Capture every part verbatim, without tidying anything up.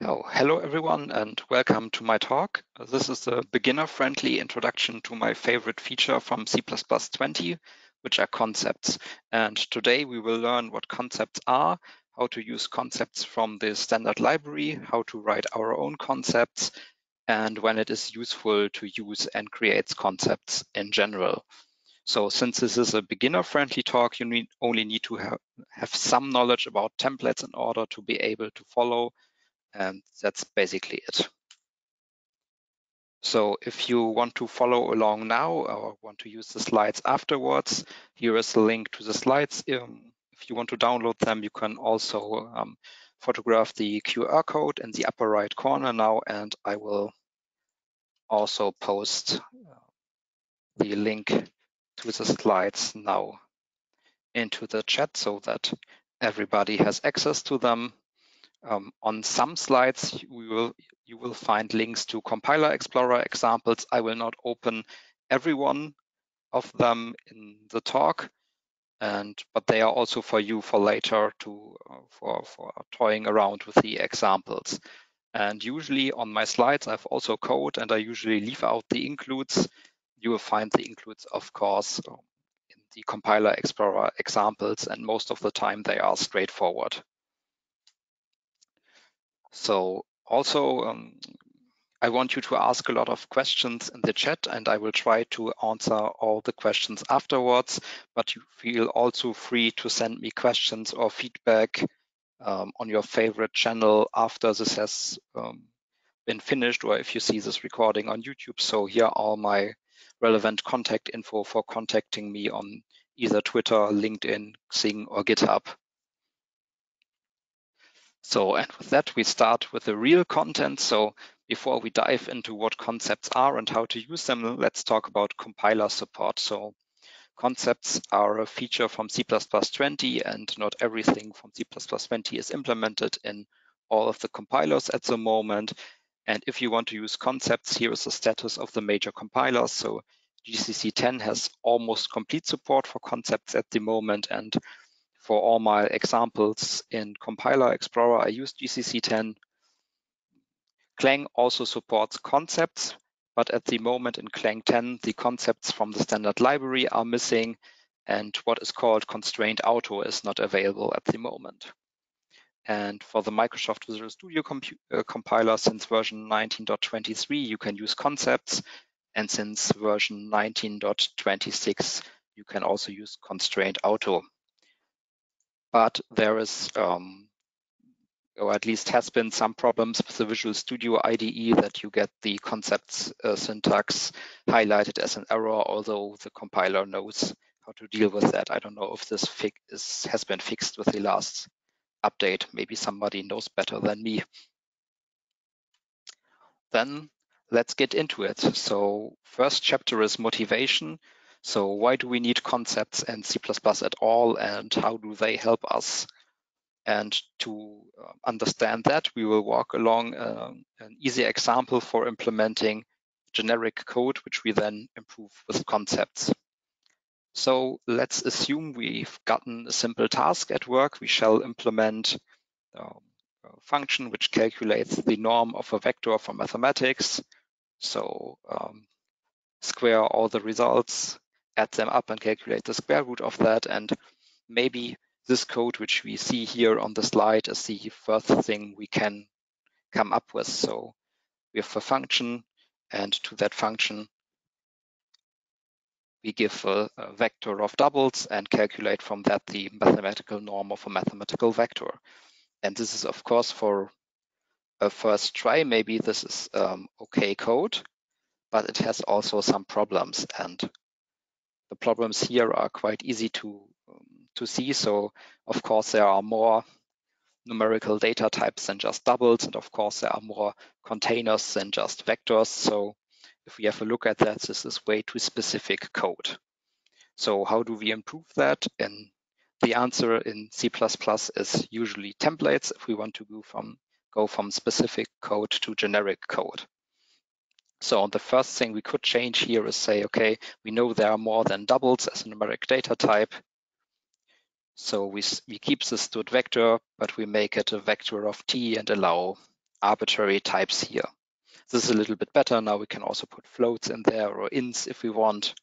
Oh, hello everyone and welcome to my talk. This is a beginner-friendly introduction to my favorite feature from C plus plus twenty, which are concepts. And today we will learn what concepts are, how to use concepts from the standard library, how to write our own concepts, and when it is useful to use and create concepts in general. So since this is a beginner-friendly talk, you need, only need to have, have some knowledge about templates in order to be able to follow. And that's basically it. So if you want to follow along now or want to use the slides afterwards, here is a link to the slides. Um, if you want to download them, you can also um, photograph the Q R code in the upper right corner now, and I will also post uh, the link to the slides now into the chat so that everybody has access to them. Um, on some slides, we will, you will find links to Compiler Explorer examples. I will not open every one of them in the talk, and but they are also for you for later to uh, for, for toying around with the examples. And usually on my slides, I have also code, and I usually leave out the includes. You will find the includes, of course, in the Compiler Explorer examples, and most of the time they are straightforward. So also, um, I want you to ask a lot of questions in the chat, and I will try to answer all the questions afterwards, but you feel also free to send me questions or feedback um, on your favorite channel after this has um, been finished, or if you see this recording on YouTube. So here are all my relevant contact info for contacting me on either Twitter, LinkedIn, Xing, or GitHub. So, and with that, we start with the real content. So before we dive into what concepts are and how to use them, let's talk about compiler support. So concepts are a feature from C plus plus twenty, and not everything from C plus plus twenty is implemented in all of the compilers at the moment. And if you want to use concepts, here is the status of the major compilers. So G C C ten has almost complete support for concepts at the moment, and for all my examples in Compiler Explorer, I use G C C ten. Clang also supports concepts, but at the moment in Clang ten, the concepts from the standard library are missing, and what is called constrained auto is not available at the moment. And for the Microsoft Visual Studio comp uh, compiler, since version nineteen point twenty-three, you can use concepts, and since version nineteen point twenty-six, you can also use constrained auto. But there is, um, or at least has been, some problems with the Visual Studio I D E that you get the concepts uh, syntax highlighted as an error, although the compiler knows how to deal with that. I don't know if this fix is, has been fixed with the last update. Maybe somebody knows better than me. Then let's get into it. So first chapter is motivation. So why do we need concepts in C plus plus at all, and how do they help us? And to uh, understand that, we will walk along um, an easy example for implementing generic code, which we then improve with concepts. So let's assume we've gotten a simple task at work. We shall implement um, a function which calculates the norm of a vector from mathematics. So um, square all the results, add them up, and calculate the square root of that. And maybe this code, which we see here on the slide, is the first thing we can come up with. So we have a function, and to that function, we give a, a vector of doubles and calculate from that the mathematical norm of a mathematical vector. And this is, of course, for a first try, maybe this is um, okay code, but it has also some problems. And the problems here are quite easy to, um, to see. So, of course, there are more numerical data types than just doubles. And of course, there are more containers than just vectors. So if we have a look at that, this is way too specific code. So how do we improve that? And the answer in C plus plus is usually templates if we want to go from, go from specific code to generic code. So the first thing we could change here is say, okay, we know there are more than doubles as a numeric data type. So we, we keep the stood vector, but we make it a vector of t and allow arbitrary types here. This is a little bit better. Now we can also put floats in there or ints if we want.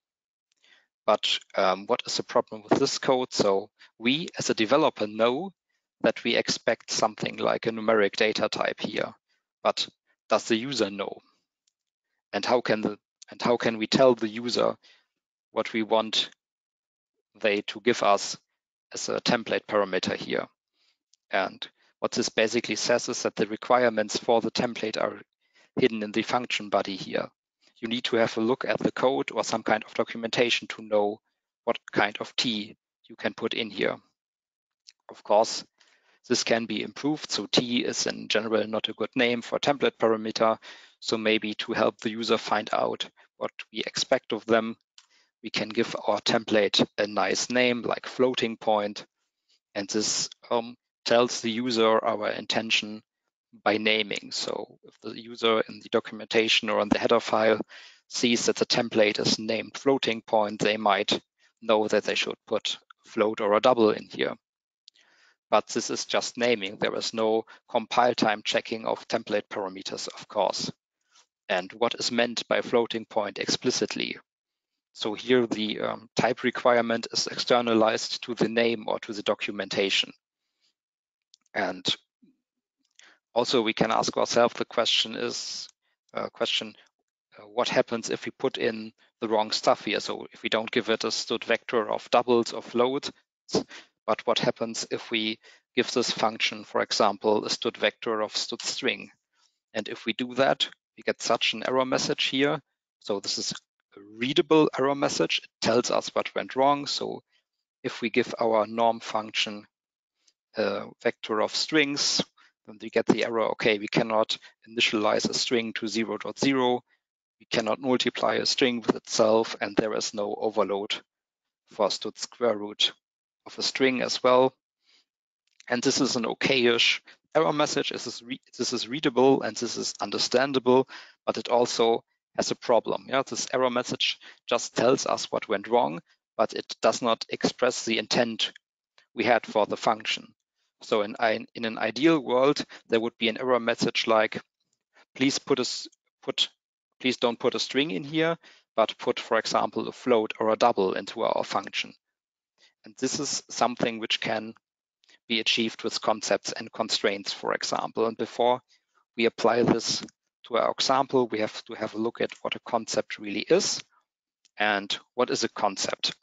But um, what is the problem with this code? So we as a developer know that we expect something like a numeric data type here, but does the user know? And how can the and how can we tell the user what we want they to give us as a template parameter here? And what this basically says is that the requirements for the template are hidden in the function body here. You need to have a look at the code or some kind of documentation to know what kind of T you can put in here. Of course, this can be improved. So T is in general not a good name for template parameter. So maybe to help the user find out what we expect of them, we can give our template a nice name like floating point. And this um, tells the user our intention by naming. So if the user in the documentation or in the header file sees that the template is named floating point, they might know that they should put float or a double in here. But this is just naming. There is no compile time checking of template parameters, of course. And what is meant by floating point explicitly? So here the um, type requirement is externalized to the name or to the documentation. And also we can ask ourselves the question is, uh, question, uh, what happens if we put in the wrong stuff here? So if we don't give it a std vector of doubles or floats, but what happens if we give this function, for example, a std vector of std string? And if we do that, we get such an error message here. So this is a readable error message. It tells us what went wrong. So if we give our norm function a vector of strings, then we get the error, okay, we cannot initialize a string to zero dot zero. We cannot multiply a string with itself, and there is no overload for std square root of a string as well. And this is an okay-ish error message. This is, this is readable and this is understandable, but it also has a problem. Yeah, this error message just tells us what went wrong, but it does not express the intent we had for the function. So in, in an ideal world, there would be an error message like, please put a, put, please don't put a string in here, but put, for example, a float or a double into our function. And this is something which can be achieved with concepts and constraints, for example. And before we apply this to our example, we have to have a look at what a concept really is and what is a concept.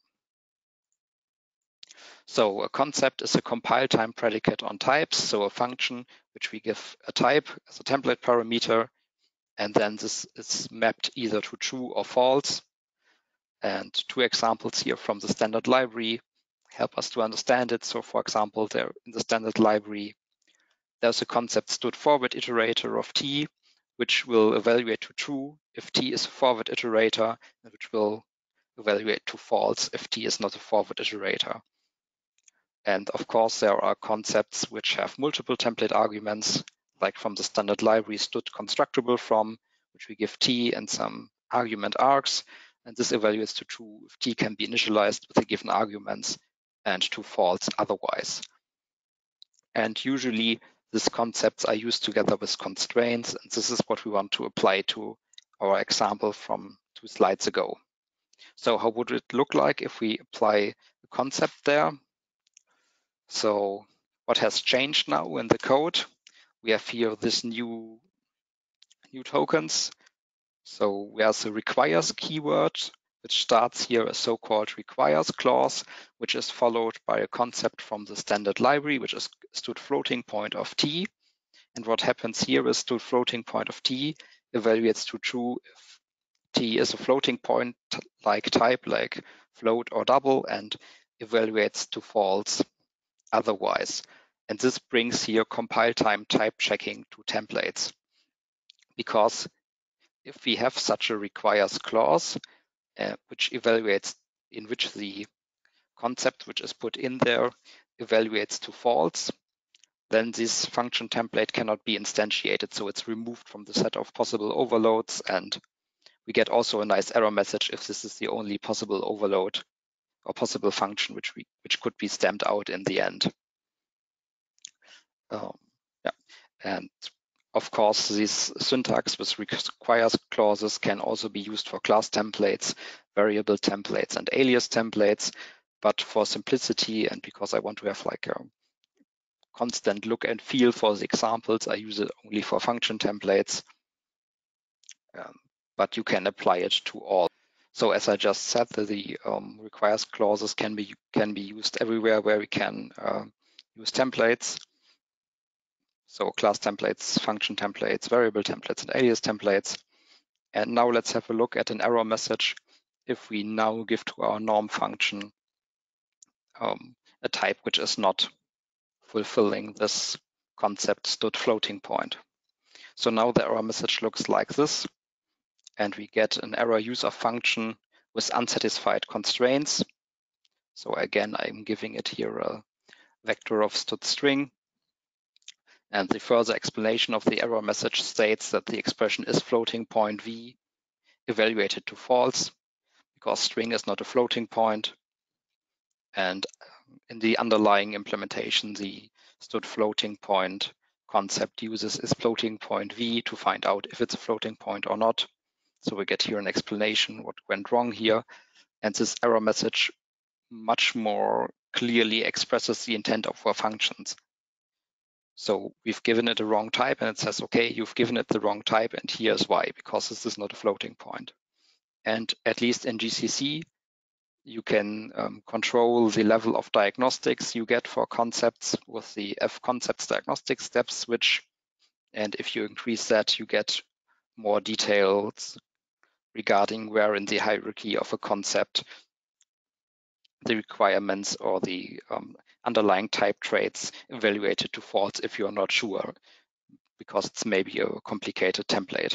So a concept is a compile time predicate on types, so a function which we give a type as a template parameter, and then this is mapped either to true or false. And two examples here from the standard library help us to understand it. So for example, there in the standard library, there's a concept std forward iterator of T, which will evaluate to true if T is a forward iterator, and which will evaluate to false if T is not a forward iterator. And of course, there are concepts which have multiple template arguments, like from the standard library std constructible from, which we give T and some argument args, and this evaluates to true if T can be initialized with the given arguments and to false otherwise. And usually these concepts are used together with constraints, and this is what we want to apply to our example from two slides ago. So how would it look like if we apply a concept there? So what has changed now in the code? We have here this new, new tokens. So there's a requires keyword, which starts here a so-called requires clause, which is followed by a concept from the standard library, which is std floating point of T. And what happens here is std floating point of T evaluates to true if T is a floating point like type, like float or double, and evaluates to false otherwise. And this brings here compile time type checking to templates. Because if we have such a requires clause, uh, which evaluates in which the concept which is put in there evaluates to false, then this function template cannot be instantiated. So it's removed from the set of possible overloads, and we get also a nice error message if this is the only possible overload or possible function which we which could be stamped out in the end. Um, yeah, and Of course, this syntax with requires clauses can also be used for class templates, variable templates, and alias templates. But for simplicity and because I want to have like a constant look and feel for the examples, I use it only for function templates. Um, but you can apply it to all. So as I just said, the, the um, requires clauses can be can be used everywhere where we can uh, use templates. So class templates, function templates, variable templates, and alias templates. And now let's have a look at an error message if we now give to our norm function um, a type which is not fulfilling this concept std floating point. So now the error message looks like this, and we get an error user function with unsatisfied constraints. So again, I'm giving it here a vector of std string. And the further explanation of the error message states that the expression is floating point v evaluated to false because string is not a floating point. And in the underlying implementation, the std floating point concept uses is floating point v to find out if it's a floating point or not. So we get here an explanation what went wrong here. And this error message much more clearly expresses the intent of our functions. So we've given it a wrong type and it says, okay, you've given it the wrong type and here's why, because this is not a floating point. And at least in G C C, you can um, control the level of diagnostics you get for concepts with the F concepts diagnostic step switch. And if you increase that, you get more details regarding where in the hierarchy of a concept the requirements or the um, underlying type traits evaluated to false if you're not sure, because it's maybe a complicated template.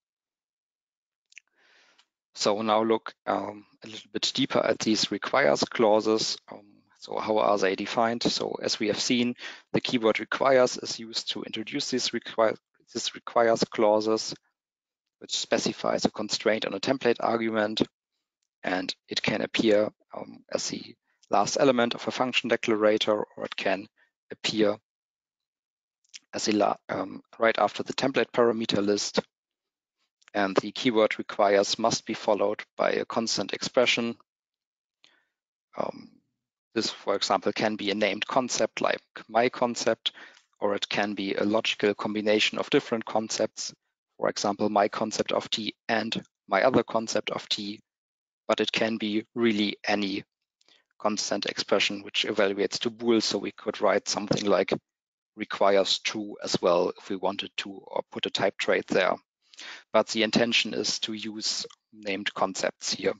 So now look um, a little bit deeper at these requires clauses. Um, so how are they defined? So as we have seen, the keyword requires is used to introduce these require, this requires clauses, which specifies a constraint on a template argument, and it can appear um, as the last element of a function declarator, or it can appear as a um, right after the template parameter list. And the keyword requires must be followed by a constant expression. Um, this, for example, can be a named concept like my concept, or it can be a logical combination of different concepts. For example, my concept of T and my other concept of T, but it can be really any constant expression which evaluates to bool. So we could write something like requires true as well if we wanted to, or put a type trait there. But the intention is to use named concepts here.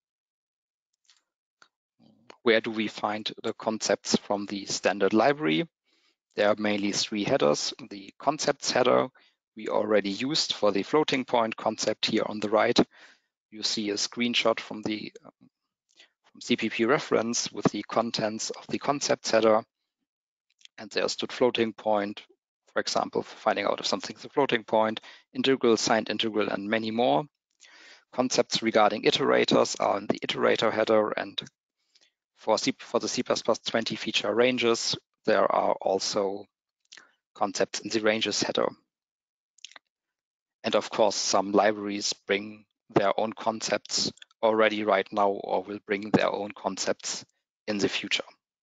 Where do we find the concepts from the standard library? There are mainly three headers. The concepts header we already used for the floating point concept here on the right. You see a screenshot from the um, from C P P reference with the contents of the concepts header. And there's std floating point, for example, for finding out if something's a floating point, integral, signed integral, and many more. Concepts regarding iterators are in the iterator header, and for, C, for the C plus plus twenty feature ranges, there are also concepts in the ranges header. And of course, some libraries bring their own concepts already right now, or will bring their own concepts in the future.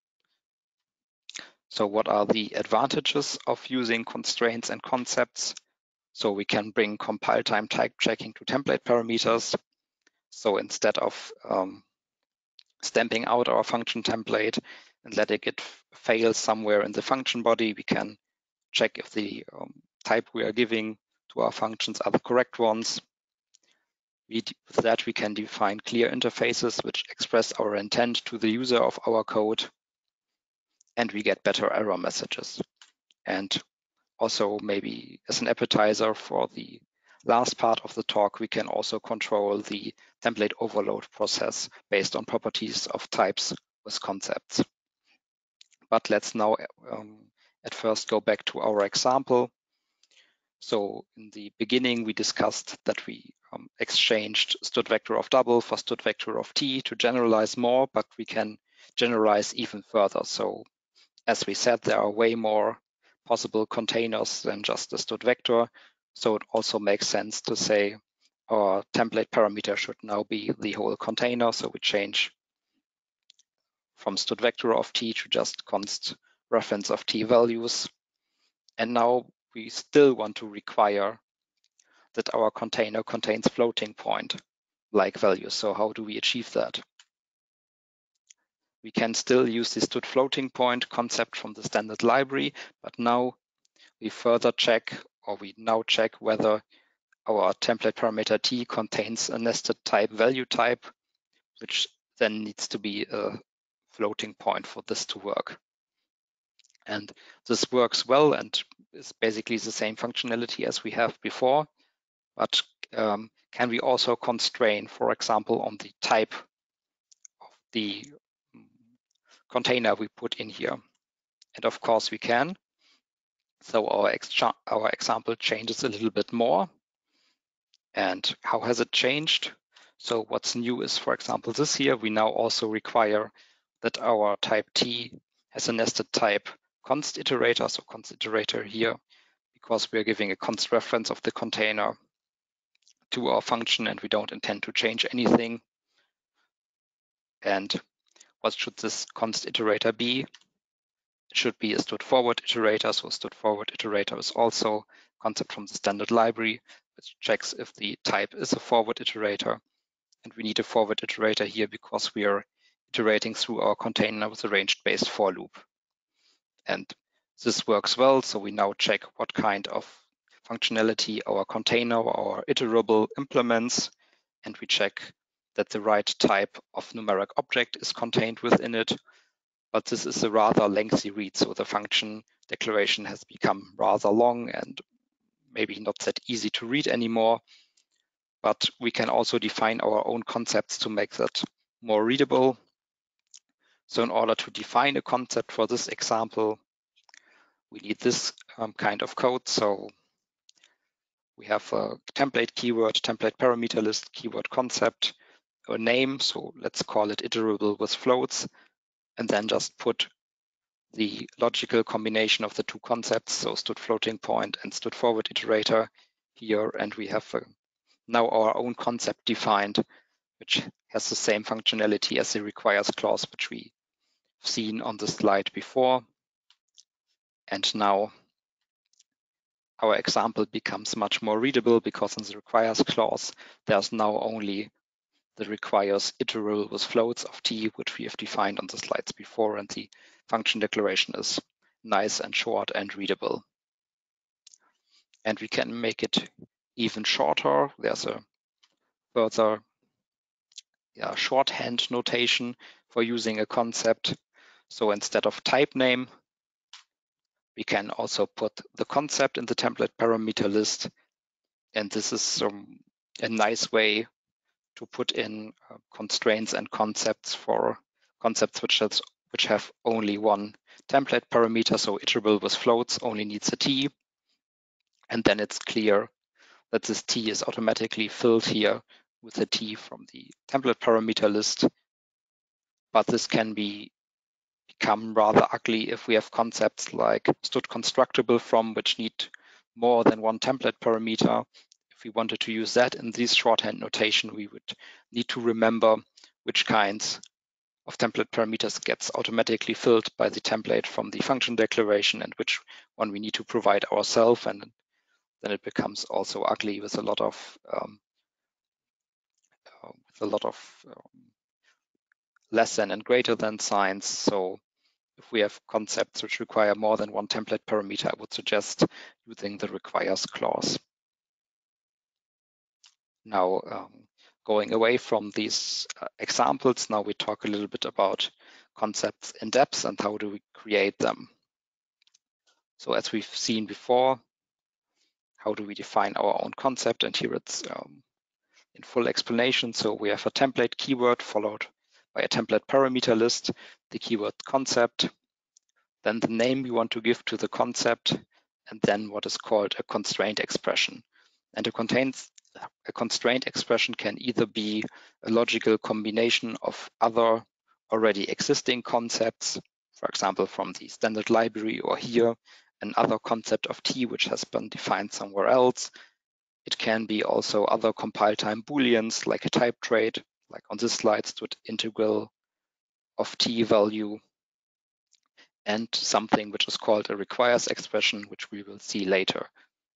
So what are the advantages of using constraints and concepts? So we can bring compile time type checking to template parameters. So instead of um, stamping out our function template and letting it fail somewhere in the function body, we can check if the um, type we are giving to our functions are the correct ones. We, with that, we can define clear interfaces which express our intent to the user of our code, and we get better error messages. And also, maybe as an appetizer for the last part of the talk, we can also control the template overload process based on properties of types with concepts. But let's now um, at first go back to our example. So in the beginning, we discussed that we um, exchanged std vector of double for std vector of t to generalize more, but we can generalize even further. So as we said, there are way more possible containers than just the std vector. So it also makes sense to say our template parameter should now be the whole container. So we change from std vector of t to just const reference of t values. And now we still want to require that our container contains floating point like values. So how do we achieve that? We can still use the std floating point concept from the standard library, but now we further check, or we now check whether our template parameter t contains a nested type value type, which then needs to be a floating point for this to work. And this works well and is basically the same functionality as we have before, but um, can we also constrain, for example, on the type of the container we put in here? And of course we can. So our, ex our example changes a little bit more. And how has it changed? So what's new is, for example, this here, we now also require that our type t has a nested type const iterator, so const iterator here, because we're giving a const reference of the container to our function and we don't intend to change anything. And what should this const iterator be? It should be a std forward iterator. So std forward iterator is also a concept from the standard library, which checks if the type is a forward iterator. And we need a forward iterator here because we are iterating through our container with a ranged-based for loop. And this works well. So we now check what kind of functionality our container or our iterable implements, and we check that the right type of numeric object is contained within it. But this is a rather lengthy read, so the function declaration has become rather long and maybe not that easy to read anymore. But we can also define our own concepts to make that more readable. So in order to define a concept for this example, we need this um, kind of code. So we have a template keyword, template parameter list, keyword concept, a name. So let's call it iterable with floats, and then just put the logical combination of the two concepts, so std floating point and std forward iterator here. And we have a, now our own concept defined, which has the same functionality as the requires clause, which we've seen on the slide before. And now our example becomes much more readable because in the requires clause, there's now only the requires iterable with floats of t, which we have defined on the slides before, and the function declaration is nice and short and readable. And we can make it even shorter. There's a further yeah, shorthand notation for using a concept. So instead of type name, we can also put the concept in the template parameter list. And this is um, a nice way to put in uh, constraints and concepts for concepts which, has, which have only one template parameter. So iterable with floats only needs a t. And then it's clear that this t is automatically filled here with a t from the template parameter list. But this can be become rather ugly if we have concepts like std constructible from, which need more than one template parameter. If we wanted to use that in this shorthand notation, we would need to remember which kinds of template parameters gets automatically filled by the template from the function declaration and which one we need to provide ourselves. And then it becomes also ugly with a lot of um, uh, with a lot of um, less than and greater than signs. So if we have concepts which require more than one template parameter, I would suggest using the requires clause. Now, um, going away from these uh, examples, now we talk a little bit about concepts in depth and how do we create them. So as we've seen before, how do we define our own concept? And here it's um, in full explanation. So we have a template keyword followed by a template parameter list, the keyword concept, then the name we want to give to the concept, and then what is called a constraint expression. And a, contains, a constraint expression can either be a logical combination of other already existing concepts, for example, from the standard library or here, another concept of T which has been defined somewhere else. It can be also other compile time booleans like a type trait, like on this slide stood integral of T value, and something which is called a requires expression, which we will see later.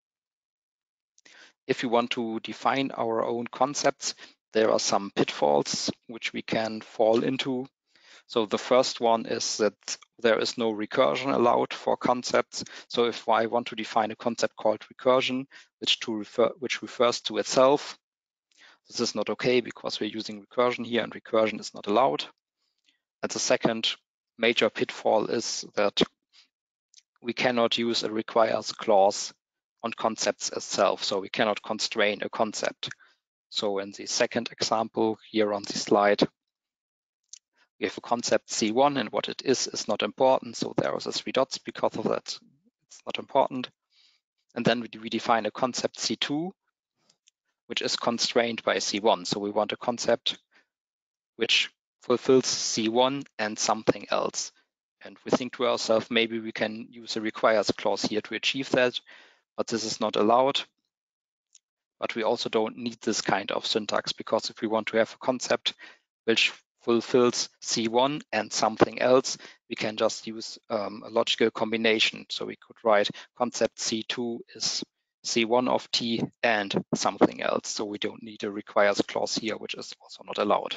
If we want to define our own concepts, there are some pitfalls which we can fall into. So the first one is that there is no recursion allowed for concepts. So if I want to define a concept called recursion, which to refer which refers to itself, this is not okay because we're using recursion here and recursion is not allowed. And the second major pitfall is that we cannot use a requires clause on concepts itself. So we cannot constrain a concept. So in the second example here on the slide, we have a concept C one, and what it is is not important. So there are the three dots because of that. It's not important. And then we, we define a concept C two, which is constrained by C one. So we want a concept which fulfills C one and something else. And we think to ourselves, maybe we can use a requires clause here to achieve that, but this is not allowed. But we also don't need this kind of syntax, because if we want to have a concept which fulfills C one and something else, we can just use um, a logical combination. So we could write concept C two is C one of T and something else. So we don't need a requires clause here, which is also not allowed.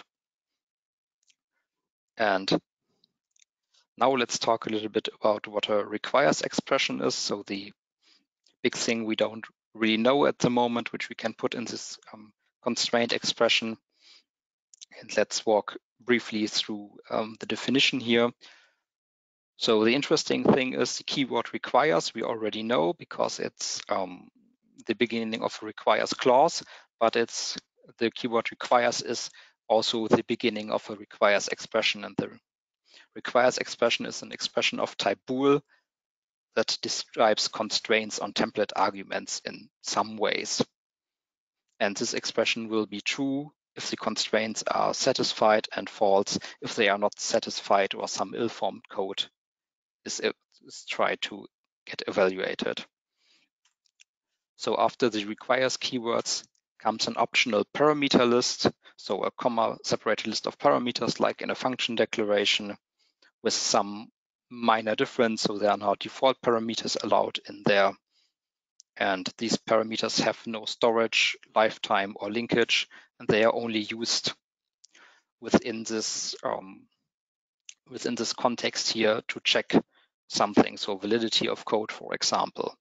And now let's talk a little bit about what a requires expression is. So the big thing we don't really know at the moment, which we can put in this um, constraint expression. And let's walk briefly through um, the definition here. So the interesting thing is the keyword requires, we already know because it's um, the beginning of a requires clause, but it's the keyword requires is also the beginning of a requires expression, and the requires expression is an expression of type bool that describes constraints on template arguments in some ways. And this expression will be true if the constraints are satisfied and false if they are not satisfied or some ill-formed code is, is tried to get evaluated. So after the requires keywords comes an optional parameter list, so a comma separated list of parameters like in a function declaration with some minor difference. So there are now default parameters allowed in there. And these parameters have no storage, lifetime, or linkage, and they are only used within this um, within this context here to check something, so validity of code, for example.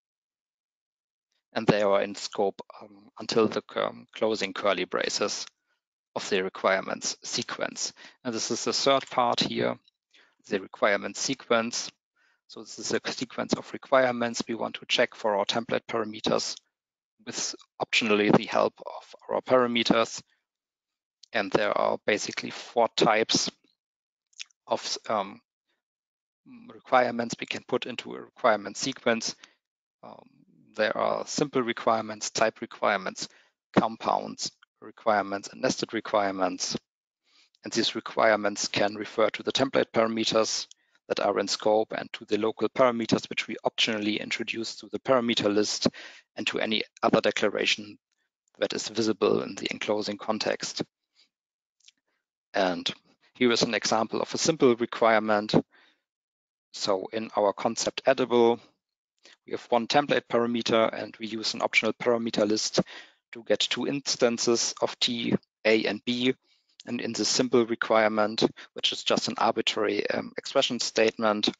And they are in scope um, until the um, closing curly braces of the requirements sequence. And this is the third part here, the requirement sequence. So this is a sequence of requirements we want to check for our template parameters with optionally the help of our parameters. And there are basically four types of um, requirements we can put into a requirement sequence. Um, there are simple requirements, type requirements, compounds requirements, and nested requirements. And these requirements can refer to the template parameters that are in scope and to the local parameters which we optionally introduce to the parameter list and to any other declaration that is visible in the enclosing context. And here is an example of a simple requirement. So in our concept edible, we have one template parameter and we use an optional parameter list to get two instances of T, A and B. And in this simple requirement, which is just an arbitrary um, expression statement,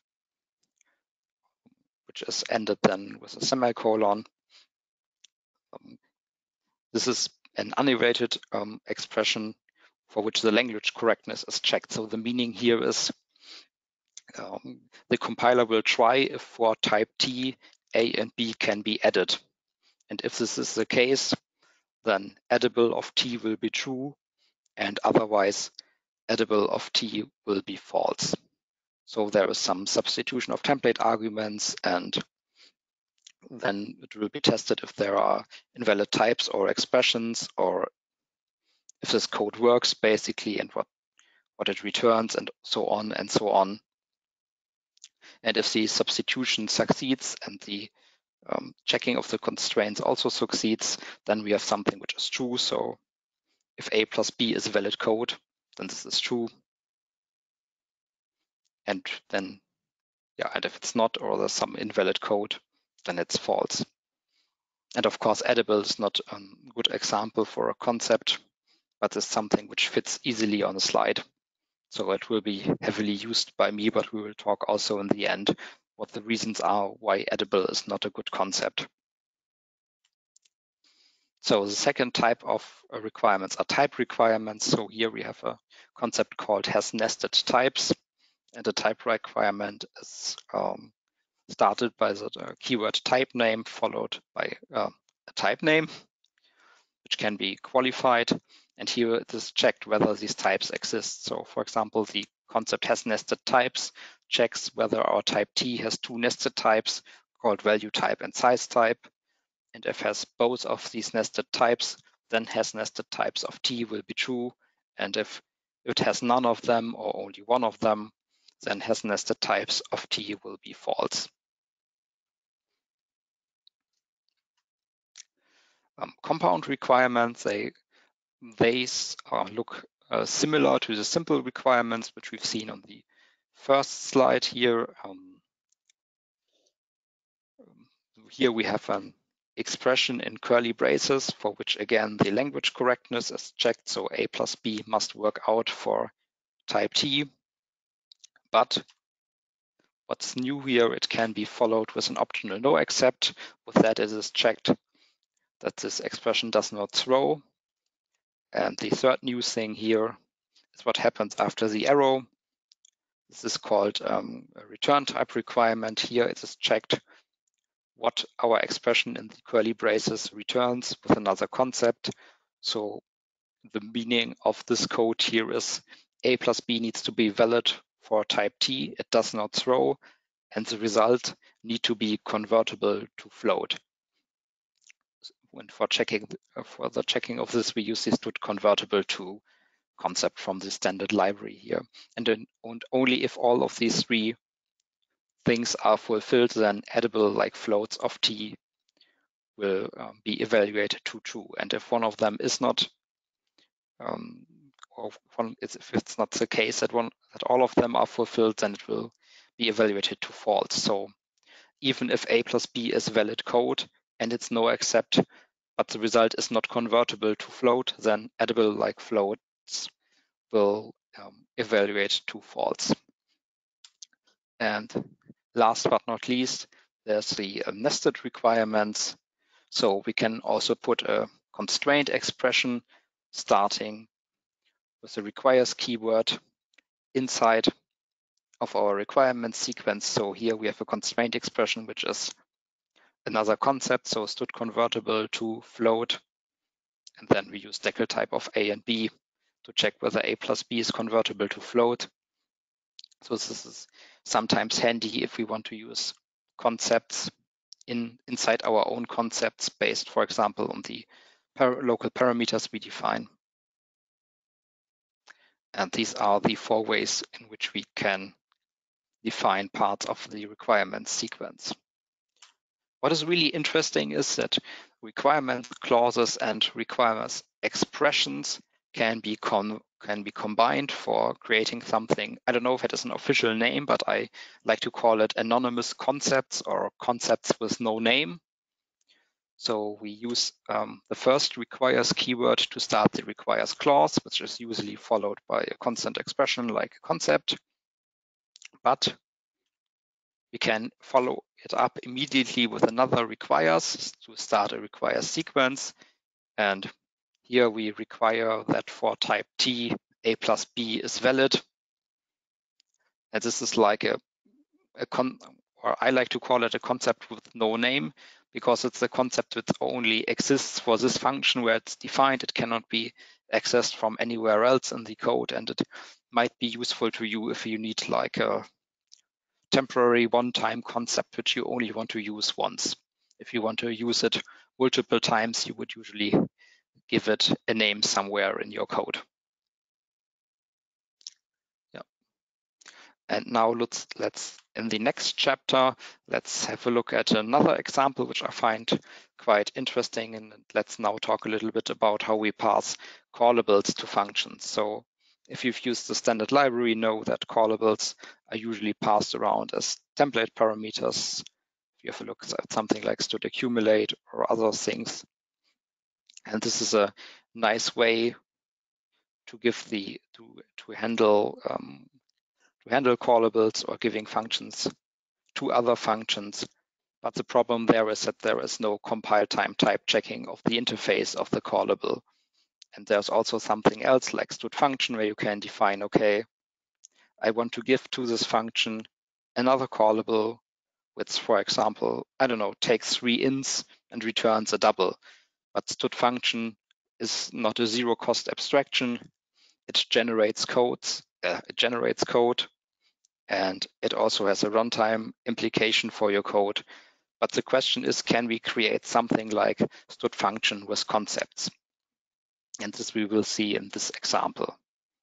which is ended then with a semicolon, um, this is an uniterated um, expression for which the language correctness is checked. So the meaning here is um, the compiler will try if for type T, A and B can be added. And if this is the case, then edible of T will be true, and otherwise edible of T will be false. So there is some substitution of template arguments, and then it will be tested if there are invalid types or expressions, or if this code works basically, and what, what it returns, and so on and so on. And if the substitution succeeds and the um, checking of the constraints also succeeds, then we have something which is true. So if A plus B is valid code, then this is true. And then, yeah, and if it's not, or there's some invalid code, then it's false. And of course, edible is not a good example for a concept, but it's something which fits easily on a slide. So it will be heavily used by me, but we will talk also in the end what the reasons are why edible is not a good concept. So the second type of requirements are type requirements. So here we have a concept called has nested types, and a type requirement is um, started by the uh, keyword type name followed by uh, a type name, which can be qualified. And here it is checked whether these types exist. So for example, the concept has nested types checks whether our type T has two nested types called value type and size type. And if it has both of these nested types, then has nested types of T will be true. And if it has none of them or only one of them, then has nested types of T will be false. Um, compound requirements, they, they uh, look uh, similar to the simple requirements, which we've seen on the first slide here. Um, here we have an expression in curly braces for which, again, the language correctness is checked. So A plus B must work out for type T. But what's new here, it can be followed with an optional no except. With that, it is checked that this expression does not throw. And the third new thing here is what happens after the arrow. This is called um, a return type requirement. Here it is checked what our expression in the curly braces returns with another concept. So the meaning of this code here is A plus B needs to be valid for type T. It does not throw, and the result need to be convertible to float. When for checking for the checking of this, we use this to convertible to concept from the standard library here. And, then, and only if all of these three things are fulfilled, then edible like floats of T will um, be evaluated to true. And if one of them is not, um, or one, if it's not the case that one that all of them are fulfilled, then it will be evaluated to false. So even if A plus B is valid code and it's no except, but the result is not convertible to float, then edible like floats will um, evaluate to false. And last but not least, there's the uh, nested requirements. So we can also put a constraint expression starting with the requires keyword inside of our requirement sequence. So here we have a constraint expression, which is another concept, so stood convertible to float. And then we use Deckel type of A and B to check whether A plus B is convertible to float. So this is sometimes handy if we want to use concepts in inside our own concepts based, for example, on the par local parameters we define. And these are the four ways in which we can define parts of the requirements sequence. What is really interesting is that requirement clauses and requirements expressions can be con can be combined for creating something. I don't know if it is an official name, but I like to call it anonymous concepts or concepts with no name. So we use um, the first requires keyword to start the requires clause, which is usually followed by a constant expression like a concept. But we can follow it up immediately with another requires to start a requires sequence. And here we require that for type T, A plus B is valid. And this is like a, a con, or I like to call it a concept with no name, because it's a concept that only exists for this function where it's defined. It cannot be accessed from anywhere else in the code, and it might be useful to you if you need like a temporary one-time concept which you only want to use once. If you want to use it multiple times, you would usually give it a name somewhere in your code. Yeah. And now let's, let's in the next chapter, let's have a look at another example, which I find quite interesting. And let's now talk a little bit about how we pass callables to functions. So if you've used the standard library, know that callables are usually passed around as template parameters. If you have a look at something like std accumulate or other things. And this is a nice way to give the, to, to handle um, to handle callables or giving functions to other functions. But the problem there is that there is no compile time type checking of the interface of the callable. And there's also something else like std function where you can define, okay, I want to give to this function another callable which, for example, I don't know, takes three ints and returns a double. But std function is not a zero cost abstraction. It generates codes, uh, it generates code, and it also has a runtime implication for your code. But the question is, can we create something like std function with concepts? And this we will see in this example.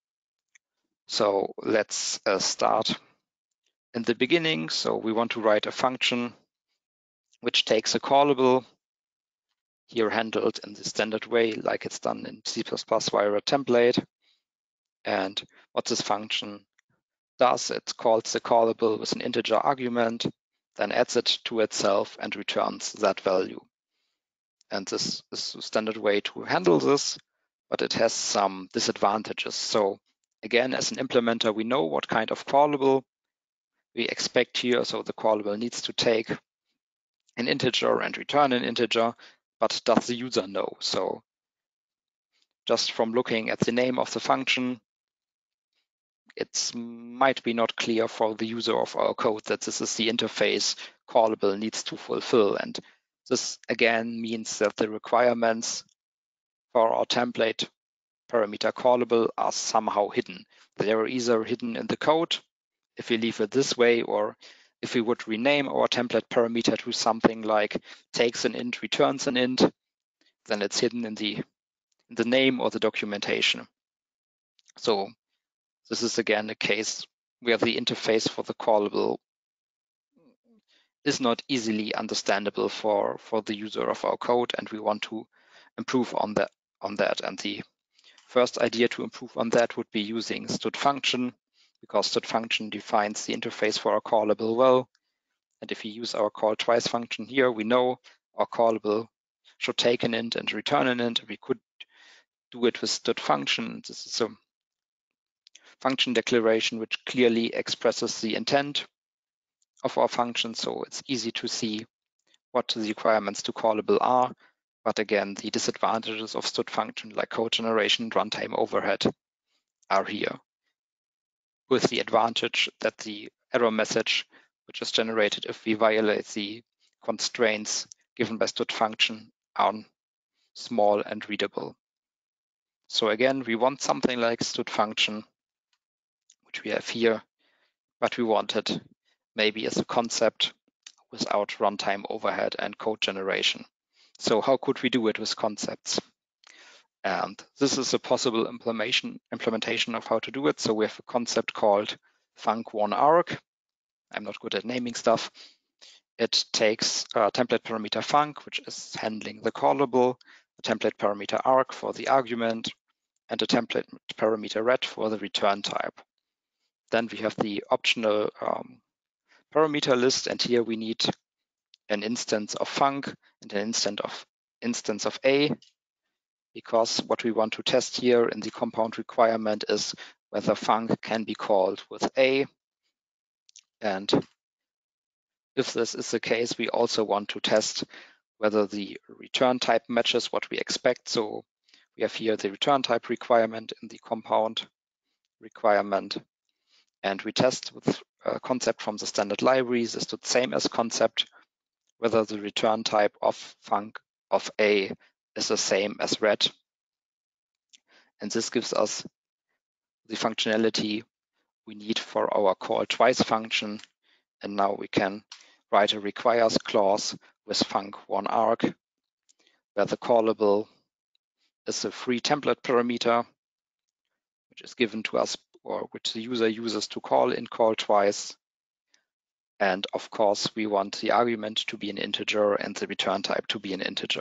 So let's uh, start in the beginning. So we want to write a function which takes a callable, here handled in the standard way, like it's done in C plus plus via a template. And what this function does, it calls the callable with an integer argument, then adds it to itself and returns that value. And this is a standard way to handle this, but it has some disadvantages. So again, as an implementer, we know what kind of callable we expect here. So the callable needs to take an integer and return an integer, but does the user know? So just from looking at the name of the function, it might be not clear for the user of our code that this is the interface callable needs to fulfill. And this again means that the requirements for our template parameter callable are somehow hidden. They are either hidden in the code if we leave it this way, or if we would rename our template parameter to something like takes an int, returns an int, then it's hidden in the, in the name or the documentation. So this is again a case where the interface for the callable is not easily understandable for, for the user of our code, and we want to improve on that, on that. And the first idea to improve on that would be using std function, because std function defines the interface for our callable well. And if we use our call twice function here, we know our callable should take an int and return an int. We could do it with std function. This is a function declaration which clearly expresses the intent of our function, so it's easy to see what the requirements to callable are. But again, the disadvantages of std function like code generation, runtime overhead are here, with the advantage that the error message which is generated if we violate the constraints given by std function are small and readable. So again, we want something like std function, which we have here, but we want it maybe as a concept without runtime overhead and code generation. So how could we do it with concepts? And this is a possible implementation implementation of how to do it. So we have a concept called func one arg. I'm not good at naming stuff. It takes a template parameter func, which is handling the callable, a template parameter arg for the argument, and a template parameter ret for the return type. Then we have the optional um, parameter list, and here we need an instance of func and an instance of instance of a, because what we want to test here in the compound requirement is whether func can be called with a. And if this is the case, we also want to test whether the return type matches what we expect. So we have here the return type requirement in the compound requirement, and we test with a concept from the standard libraries is the same as concept, whether the return type of func of a is the same as ret. And this gives us the functionality we need for our call twice function. And now we can write a requires clause with func one arg, where the callable is a free template parameter, which is given to us or which the user uses to call int call twice. And of course, we want the argument to be an integer and the return type to be an integer.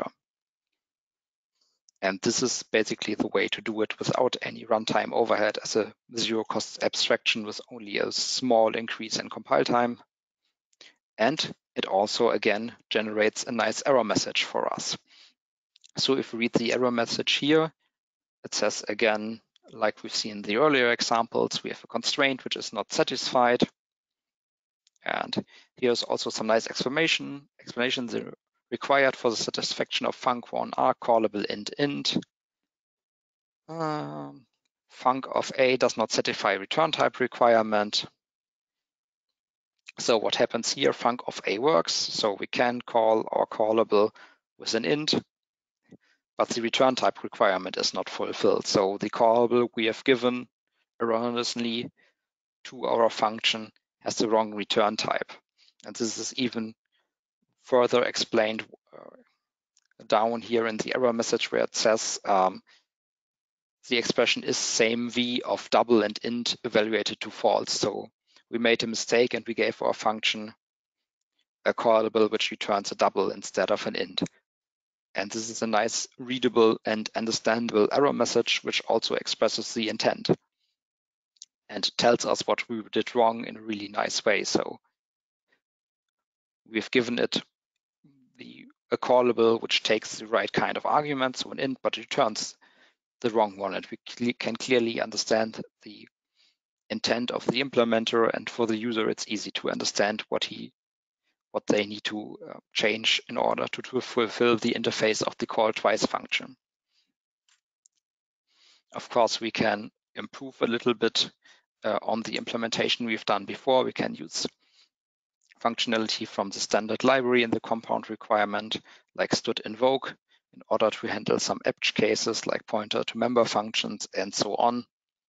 And this is basically the way to do it without any runtime overhead as a zero cost abstraction with only a small increase in compile time. And it also, again, generates a nice error message for us. So if we read the error message here, it says again, like we've seen in the earlier examples, we have a constraint which is not satisfied. And here's also some nice explanation, explanations required for the satisfaction of func one arg callable int int. Um, func of A does not satisfy return type requirement. So what happens here, func of A works, so we can call our callable with an int, but the return type requirement is not fulfilled. So the callable we have given erroneously to our function has the wrong return type. And this is even further explained uh, down here in the error message where it says um, the expression is same v of double and int evaluated to false. So we made a mistake and we gave our function a callable which returns a double instead of an int. And this is a nice readable and understandable error message which also expresses the intent and tells us what we did wrong in a really nice way. So we've given it the a callable which takes the right kind of argument, so an int, but returns the wrong one. And we can clearly understand the intent of the implementer, and for the user it's easy to understand what he what they need to uh, change in order to, to fulfill the interface of the call twice function. Of course, we can improve a little bit uh, on the implementation we've done before. We can use functionality from the standard library in the compound requirement, like std invoke, in order to handle some edge cases like pointer to member functions and so on.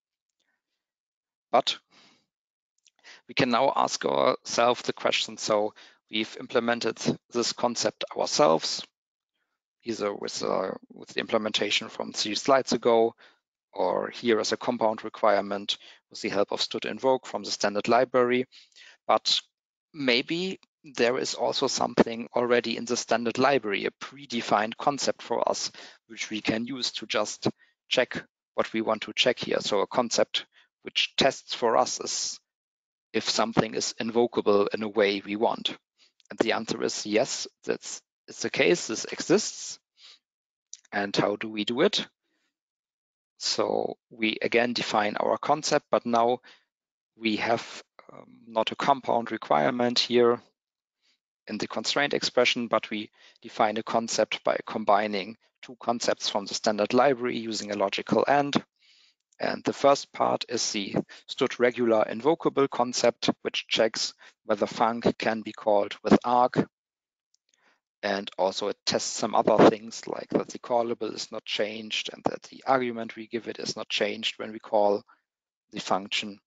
But we can now ask ourselves the question, so we've implemented this concept ourselves, either with, uh, with the implementation from three slides ago, or here as a compound requirement with the help of std invoke from the standard library. But maybe there is also something already in the standard library, a predefined concept for us, which we can use to just check what we want to check here. So a concept which tests for us is if something is invocable in a way we want. And the answer is yes, that's it's the case, this exists. And how do we do it? So we again define our concept, but now we have um, not a compound requirement here in the constraint expression, but we define a concept by combining two concepts from the standard library using a logical AND. And the first part is the std regular invocable concept, which checks whether func can be called with arg. And also it tests some other things like that the callable is not changed and that the argument we give it is not changed when we call the function.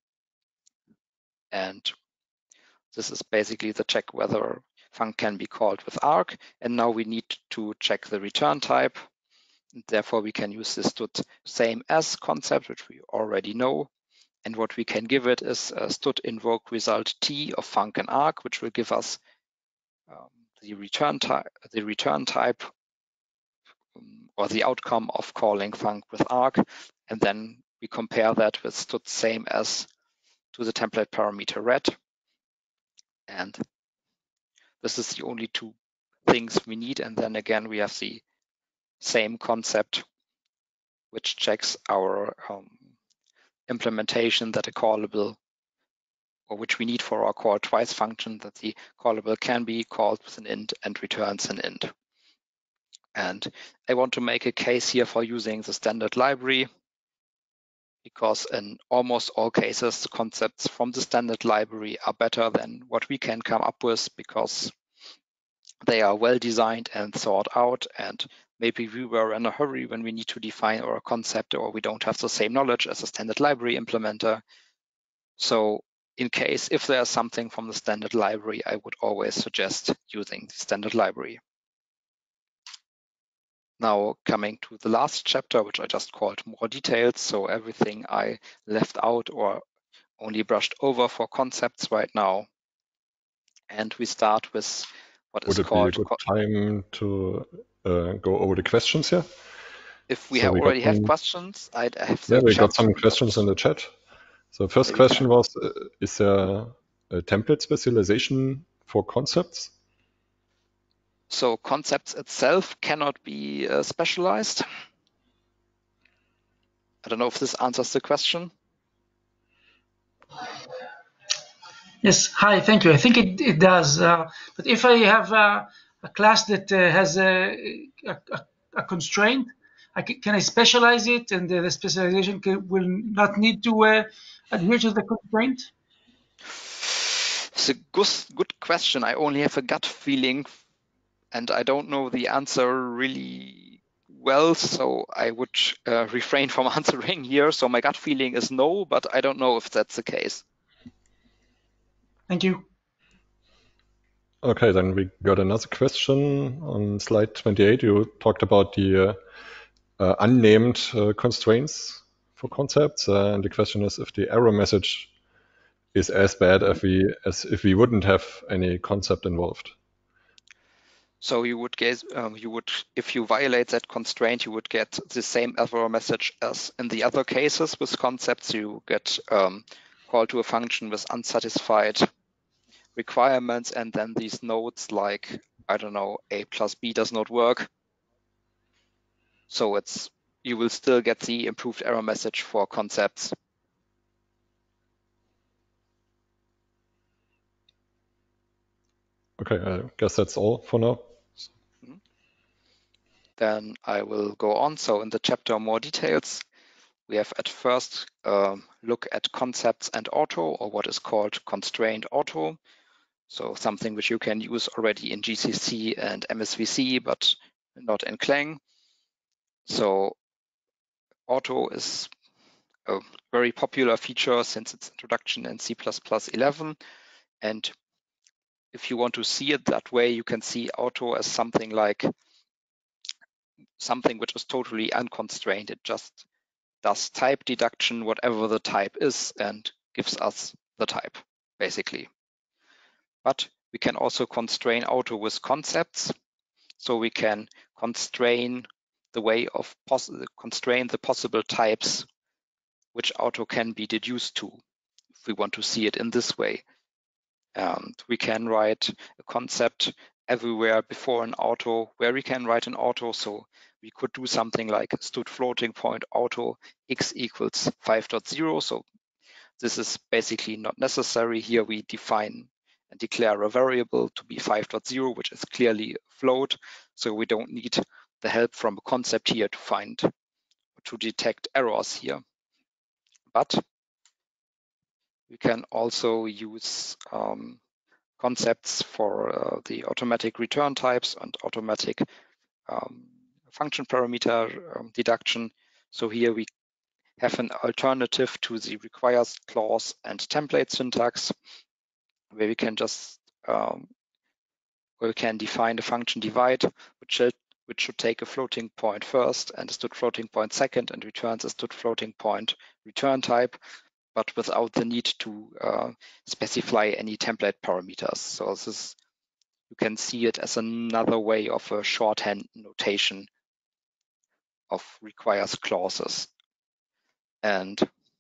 And this is basically the check whether func can be called with arg. And now we need to check the return type. Therefore, we can use this std same as concept, which we already know. And what we can give it is a std invoke result t of func and arg, which will give us um, the return type, the return type, um, or the outcome of calling func with arg. And then we compare that with std same as to the template parameter ret. And this is the only two things we need. And then again, we have the same concept, which checks our um, implementation that a callable, or which we need for our call twice function, that the callable can be called with an int and returns an int. And I want to make a case here for using the standard library, because in almost all cases, the concepts from the standard library are better than what we can come up with, because they are well designed and thought out, and maybe we were in a hurry when we need to define our concept, or we don't have the same knowledge as a standard library implementer. So in case if there's something from the standard library, I would always suggest using the standard library. now coming to the last chapter, which I just called more details. So everything I left out or only brushed over for concepts right now. And we start with what Would is it be a called. good time to uh, go over the questions here? If we So have we already got have some, questions, I'd have yeah, the we chat. got some questions in the chat. So first Maybe question can. was, uh, is there a template specialization for concepts? So concepts itself cannot be uh, specialized. I don't know if this answers the question. Yes, hi, thank you. I think it, it does. Uh, but if I have a, a class that uh, has a, a, a constraint, I can, can I specialize it, and the, the specialization can, will not need to uh, adhere to the constraint? It's a good, good question. I only have a gut feeling, and I don't know the answer really well, so I would uh, refrain from answering here. So my gut feeling is no, but I don't know if that's the case. Thank you. Okay, then we got another question on slide twenty-eight. You talked about the uh, uh, unnamed uh, constraints for concepts, uh, and the question is if the error message is as bad if we as if we wouldn't have any concept involved. So you would get, um, you would, if you violate that constraint, you would get the same error message as in the other cases with concepts. You get um, call to a function with unsatisfied requirements, and then these nodes like, I don't know, a plus b does not work. So it's, you will still get the improved error message for concepts. Okay, I guess that's all for now. Then I will go on. So in the chapter more details, we have at first um, look at concepts and auto, or what is called constrained auto. So something which you can use already in G C C and M S V C, but not in Clang. So auto is a very popular feature since its introduction in C plus plus eleven. And if you want to see it that way, you can see auto as something like something which is totally unconstrained. It just does type deduction, whatever the type is, and gives us the type, basically. But we can also constrain auto with concepts. So we can constrain the way of constrain the possible types which auto can be deduced to, if we want to see it in this way. And we can write a concept everywhere before an auto where we can write an auto. So we could do something like stood floating point auto x equals five point zero. So this is basically not necessary. Here we define and declare a variable to be five point zero, which is clearly a float. So we don't need the help from a concept here to find, to detect errors here. But we can also use um, concepts for uh, the automatic return types and automatic um, function parameter um, deduction. So here we have an alternative to the requires clause and template syntax, where we can just um, where we can define the function divide, which should, which should take a floating point first and a stood floating point second, and returns a stood floating point return type, but without the need to uh, specify any template parameters. So this is, you can see it as another way of a shorthand notation of requires clauses. And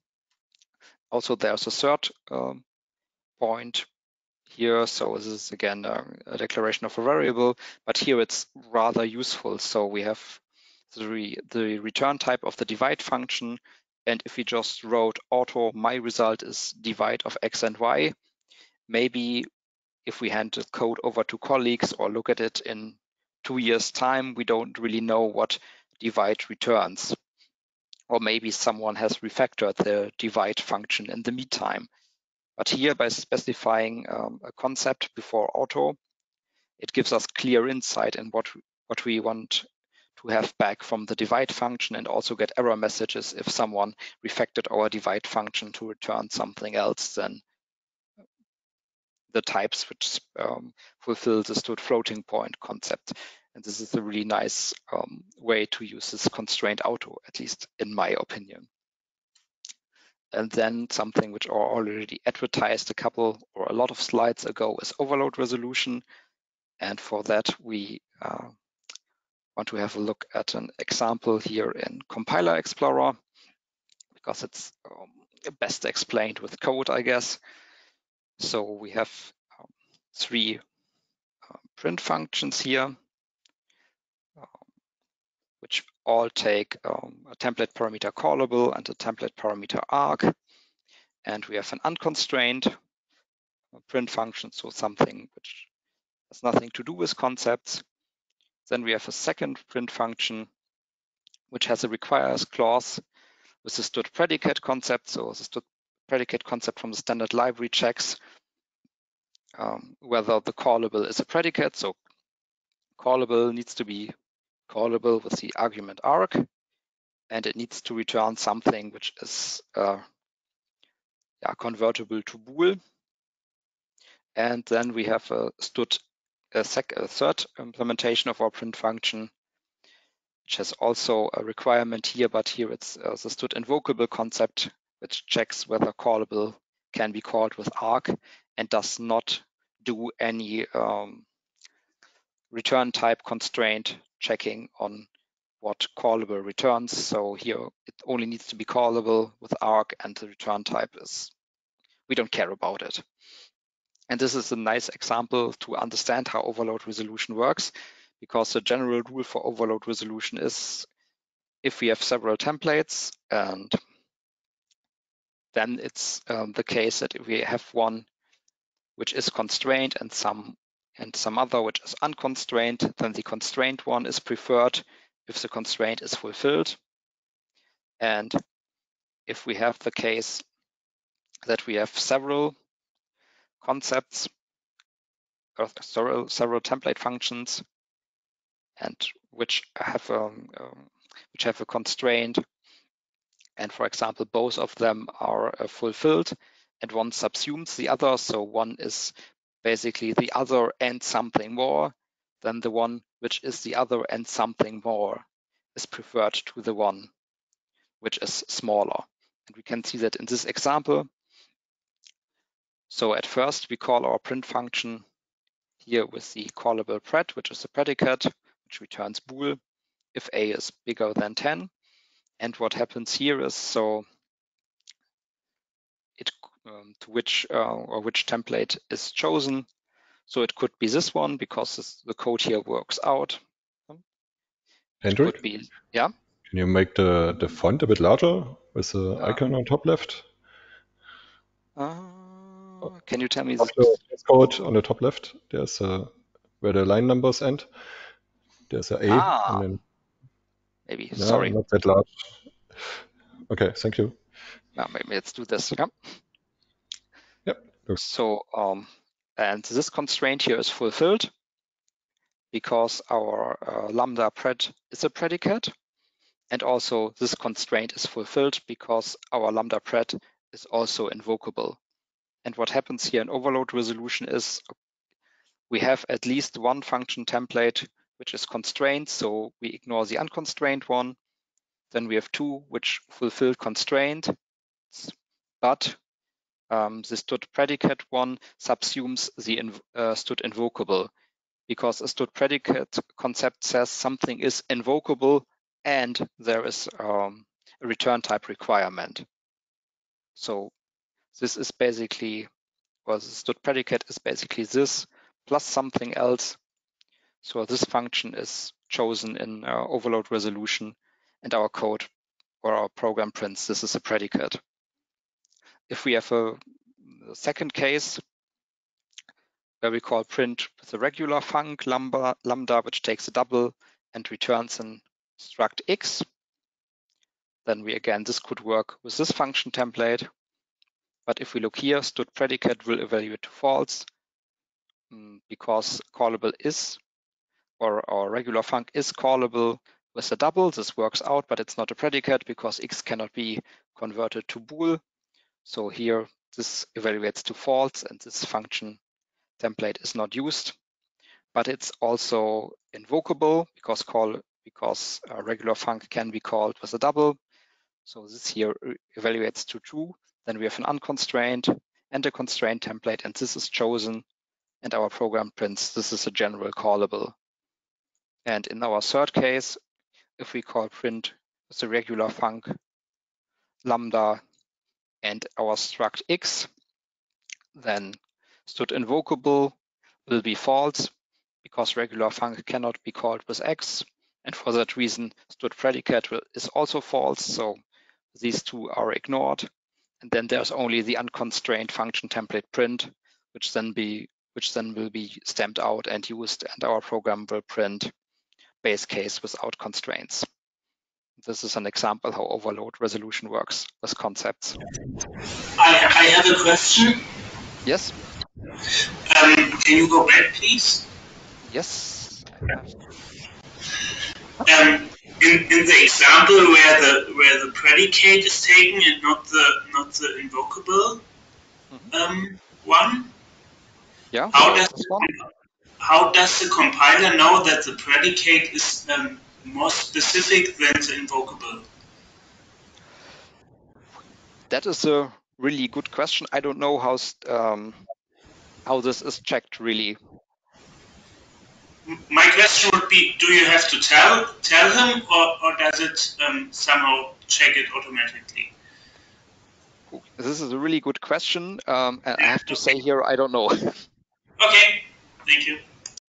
also there's a third um, point here. So this is again a, a declaration of a variable, but here it's rather useful. So we have the, re, the return type of the divide function. And if we just wrote auto, my result is divide of x and y, maybe if we hand the code over to colleagues or look at it in two years time, we don't really know what divide returns. Or maybe someone has refactored the divide function in the meantime. But here, by specifying um, a concept before auto, it gives us clear insight in what, what we want to have back from the divide function, and also get error messages if someone refactored our divide function to return something else than the types which um, fulfill the stood floating point concept. And this is a really nice um, way to use this constraint auto, at least in my opinion. And then something which are already advertised a couple or a lot of slides ago is overload resolution. And for that, we uh, want to have a look at an example here in Compiler Explorer, because it's um, best explained with code, I guess. So we have um, three uh, print functions here, uh, which all take um, a template parameter callable and a template parameter arg. And we have an unconstrained print function, so something which has nothing to do with concepts. Then we have a second print function, which has a requires clause with the stood predicate concept. So the stood predicate concept from the standard library checks um, whether the callable is a predicate. So callable needs to be callable with the argument arg, and it needs to return something which is uh, yeah, convertible to bool. And then we have a stood a, sec, a third implementation of our print function, which has also a requirement here, but here it's uh, the stood invocable concept, which checks whether callable can be called with arg and does not do any um, return type constraint checking on what callable returns. So here it only needs to be callable with arg, and the return type is, we don't care about it. And this is a nice example to understand how overload resolution works, because the general rule for overload resolution is if we have several templates, and then it's um, the case that if we have one which is constrained and some and some other which is unconstrained, then the constrained one is preferred if the constraint is fulfilled. And if we have the case that we have several concepts or several, several template functions, and which have um, um, which have a constraint, and for example both of them are uh, fulfilled, and one subsumes the other, so one is basically the other and something more, then the one which is the other and something more is preferred to the one which is smaller. And we can see that in this example. So at first we call our print function here with the callable pred, which is a predicate, which returns bool if a is bigger than ten. And what happens here is, so it um, to which uh, or which template is chosen. So it could be this one, because this, the code here works out. Hendrik, could be, yeah. Can you make the, the font a bit larger with the uh, icon on top left? Uh, can you tell me the code on the top left? There's a, where the line numbers end. There's a A. Ah, and then, maybe. no, Sorry. Not that large. Okay, thank you. Yeah, maybe let's do this. Yeah. Yep. So, um, and this constraint here is fulfilled because our uh, lambda pred is a predicate, and also this constraint is fulfilled because our lambda pred is also invocable. And what happens here in overload resolution is we have at least one function template which is constrained, so we ignore the unconstrained one. Then we have two which fulfill constraint, but um, the stood predicate one subsumes the inv uh, stood invocable, because a stood predicate concept says something is invocable and there is um, a return type requirement. So this is basically, or the stood predicate is basically this plus something else. So this function is chosen in uh, overload resolution, and our code or our program prints this is a predicate. If we have a, a second case where we call print with a regular func lambda, lambda which takes a double and returns an struct x, then we again, this could work with this function template. But if we look here, stood predicate will evaluate to false um, because callable is, or our regular func is callable with a double. This works out, but it's not a predicate because x cannot be converted to bool. So here this evaluates to false, and this function template is not used. But it's also invocable because call because a regular func can be called with a double. So this here evaluates to true. Then we have an unconstrained and a constrained template, and this is chosen, and our program prints this is a general callable. And in our third case, if we call print with a regular func lambda and our struct x, then std invocable will be false because regular func cannot be called with x, and for that reason std predicate will, is also false, so these two are ignored. And then there's only the unconstrained function template print, which then be which then will be stamped out and used, and our program will print base case without constraints. This is an example how overload resolution works with concepts. I, I have a question. Yes. Um, can you go back, please? Yes. Um, in, in the example where the where the predicate is taken and not the not the invocable Mm-hmm. um, one. Yeah. How does this one? how does the compiler know that the predicate is um, more specific than the invocable? That is a really good question. I don't know how um, how this is checked really. My question would be: do you have to tell tell him, or, or does it um, somehow check it automatically? This is a really good question, um, and I have to say here I don't know. Okay, thank you.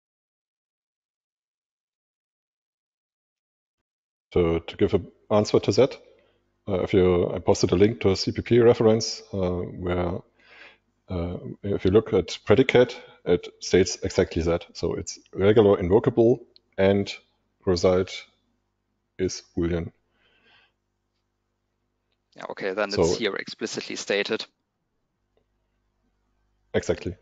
To, to give an answer to that, uh, if you I posted a link to a C P P reference uh, where uh, if you look at predicate, it states exactly that. So it's regular invocable and result is Boolean. Yeah, okay, then So, it's here explicitly stated. Exactly.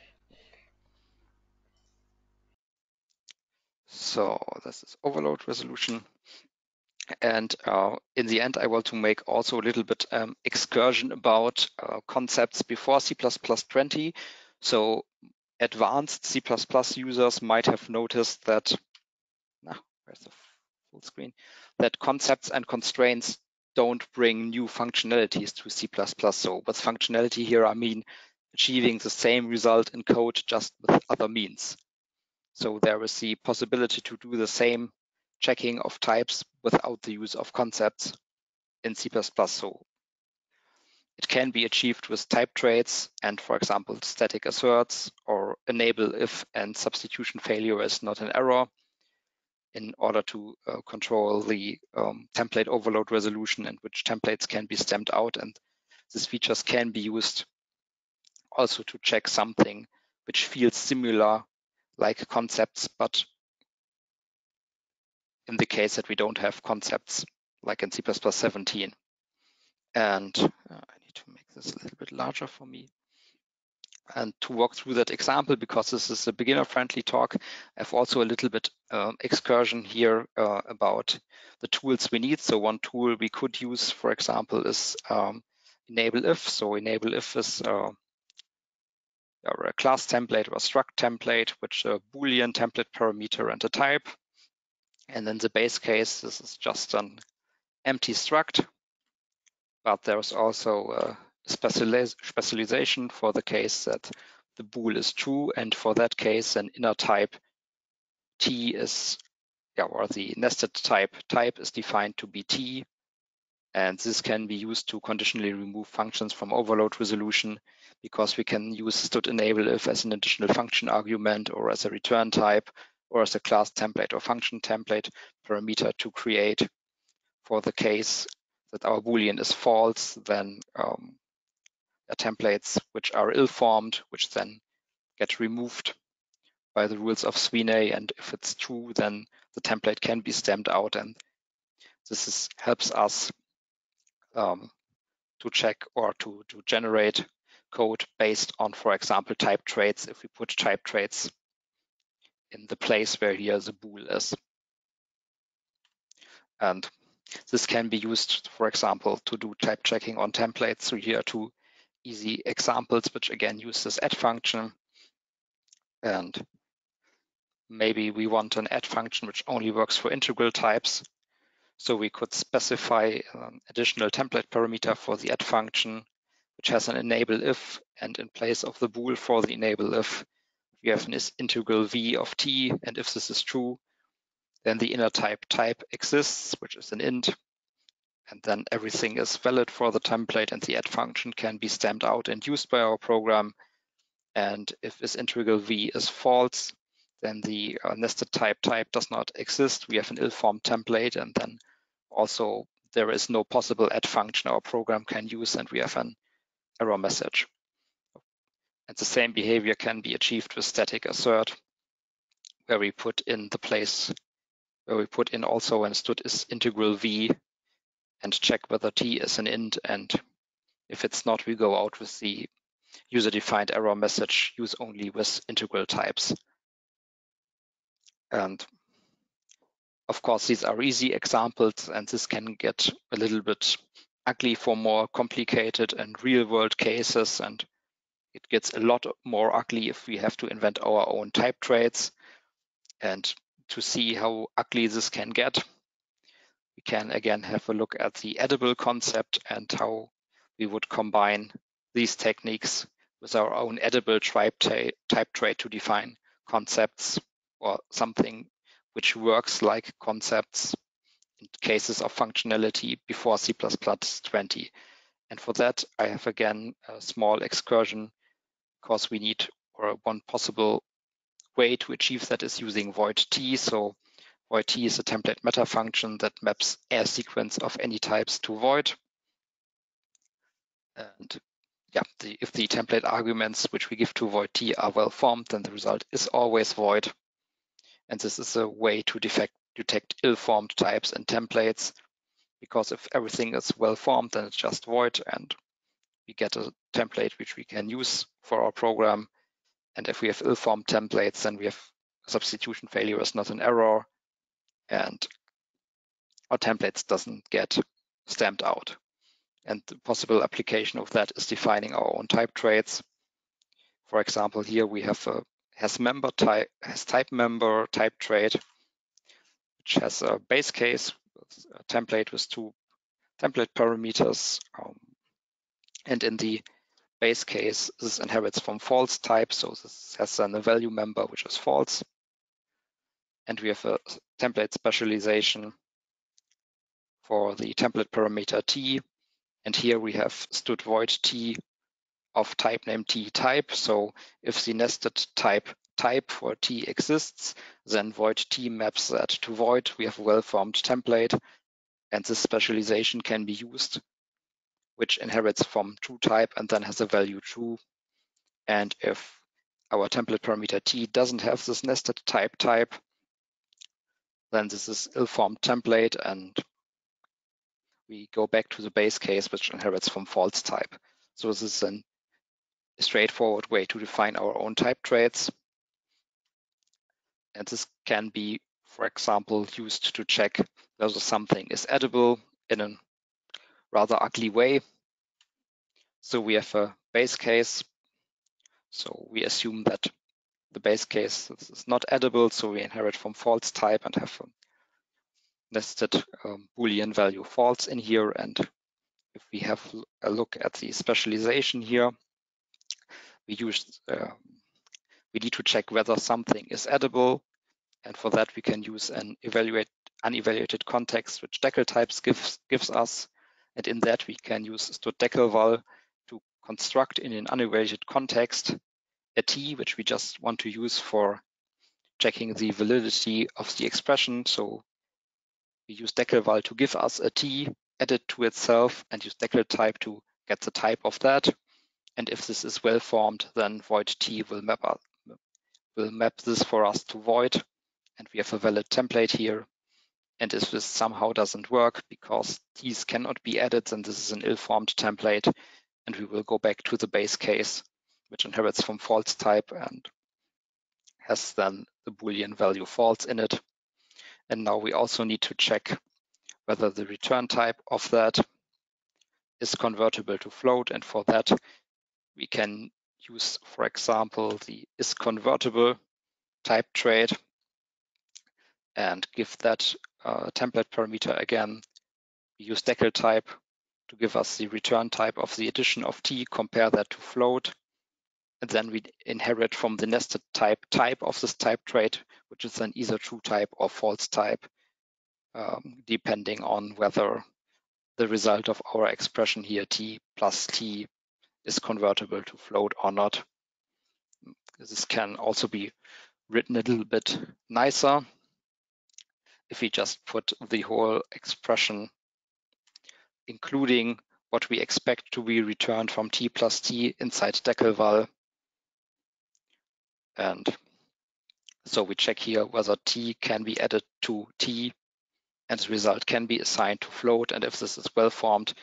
So this is overload resolution. And uh, in the end, I want to make also a little bit um, excursion about uh, concepts before C plus plus twenty. So advanced C plus plus users might have noticed that, nah, where's the full screen, that concepts and constraints don't bring new functionalities to C plus plus. So with functionality here, I mean achieving the same result in code just with other means. So there is the possibility to do the same checking of types without the use of concepts in C plus plus. So it can be achieved with type traits and, for example, static asserts or enable if and substitution failure is not an error in order to uh, control the um, template overload resolution and which templates can be stamped out. And these features can be used also to check something which feels similar like concepts, but in the case that we don't have concepts like in C plus plus seventeen. And uh, I need to make this a little bit larger for me. And to walk through that example, because this is a beginner-friendly talk, I have also a little bit um, excursion here uh, about the tools we need. So one tool we could use, for example, is um, enable if. So enable if is uh, a class template or a struct template, which a Boolean template parameter and a type. And in the base case, this is just an empty struct, but there's also a specializ specialization for the case that the bool is true, and for that case, an inner type t is, yeah, or the nested type type is defined to be t, and this can be used to conditionally remove functions from overload resolution, because we can use std enable if as an additional function argument or as a return type or as a class template or function template parameter to create. For the case that our Boolean is false, then um, templates which are ill-formed, which then get removed by the rules of Sweeney. And if it's true, then the template can be stamped out. And this is, helps us um, to check or to, to generate code based on, for example, type traits, if we put type traits in the place where here the bool is. And this can be used, for example, to do type checking on templates. So here are two easy examples, which again use this add function. And maybe we want an add function which only works for integral types. So we could specify an additional template parameter for the add function, which has an enable if, and in place of the bool for the enable if, we have an integral v of t, and if this is true, then the inner type type exists, which is an int, and then everything is valid for the template, and the add function can be stamped out and used by our program. And if this integral v is false, then the uh, nested type type does not exist. We have an ill-formed template, and then also there is no possible add function our program can use, and we have an error message. And the same behavior can be achieved with static assert, where we put in the place, where we put in also an stood is integral v and check whether t is an int, and if it's not, we go out with the user-defined error message, use only with integral types. And of course, these are easy examples, and this can get a little bit ugly for more complicated and real-world cases, and it gets a lot more ugly if we have to invent our own type traits. And to see how ugly this can get, we can again have a look at the edible concept and how we would combine these techniques with our own edible type, type trait to define concepts or something which works like concepts in cases of functionality before C plus plus twenty. And for that, I have again a small excursion, because we need, or one possible way to achieve that is using void t. So void t is a template meta function that maps a sequence of any types to void. And yeah, the, if the template arguments which we give to void t are well formed, then the result is always void. And this is a way to defect, detect ill-formed types and templates, because if everything is well formed, then it's just void, and we get a template which we can use for our program. And if we have ill-formed templates, then we have substitution failure is not an error, and our templates doesn't get stamped out. And the possible application of that is defining our own type traits. For example, here we have a has member type has type member type trait, which has a base case, a template with two template parameters, um, and in the base case, this inherits from false type, so this has then a value member which is false. And we have a template specialization for the template parameter t, and here we have stood void t of type name t type. So if the nested type type for t exists, then void t maps that to void. We have a well-formed template, and this specialization can be used, which inherits from true type and then has a value true. And if our template parameter t doesn't have this nested type type, then this is ill-formed template, and we go back to the base case, which inherits from false type. So this is an a straightforward way to define our own type traits. And this can be, for example, used to check whether something is edible in a rather ugly way. So we have a base case. So we assume that the base case is not edible, so we inherit from false type and have a nested um, Boolean value false in here. And if we have a look at the specialization here, we use uh, we need to check whether something is edible, and for that we can use an evaluate unevaluated context which Deckel types gives gives us, and in that we can use stood Deckelval to construct in an unevaluated context a t which we just want to use for checking the validity of the expression. So we use Deckelval to give us a t, add it to itself, and use Deckel type to get the type of that. And if this is well formed, then void t will map up, will map this for us to void, and we have a valid template here. And if this somehow doesn't work because t's cannot be added, then this is an ill-formed template, and we will go back to the base case, which inherits from false type and has then the Boolean value false in it. And now we also need to check whether the return type of that is convertible to float, and for that we can use, for example, the isConvertible type trait, and give that uh, template parameter again. We use decal type to give us the return type of the addition of t, compare that to float, and then we inherit from the nested type type of this type trait, which is an either true type or false type, um, depending on whether the result of our expression here, t plus t, is convertible to float or not. This can also be written a little bit nicer if we just put the whole expression, including what we expect to be returned from t plus t inside decalval. And so we check here whether t can be added to t, and the result can be assigned to float. And if this is well formed,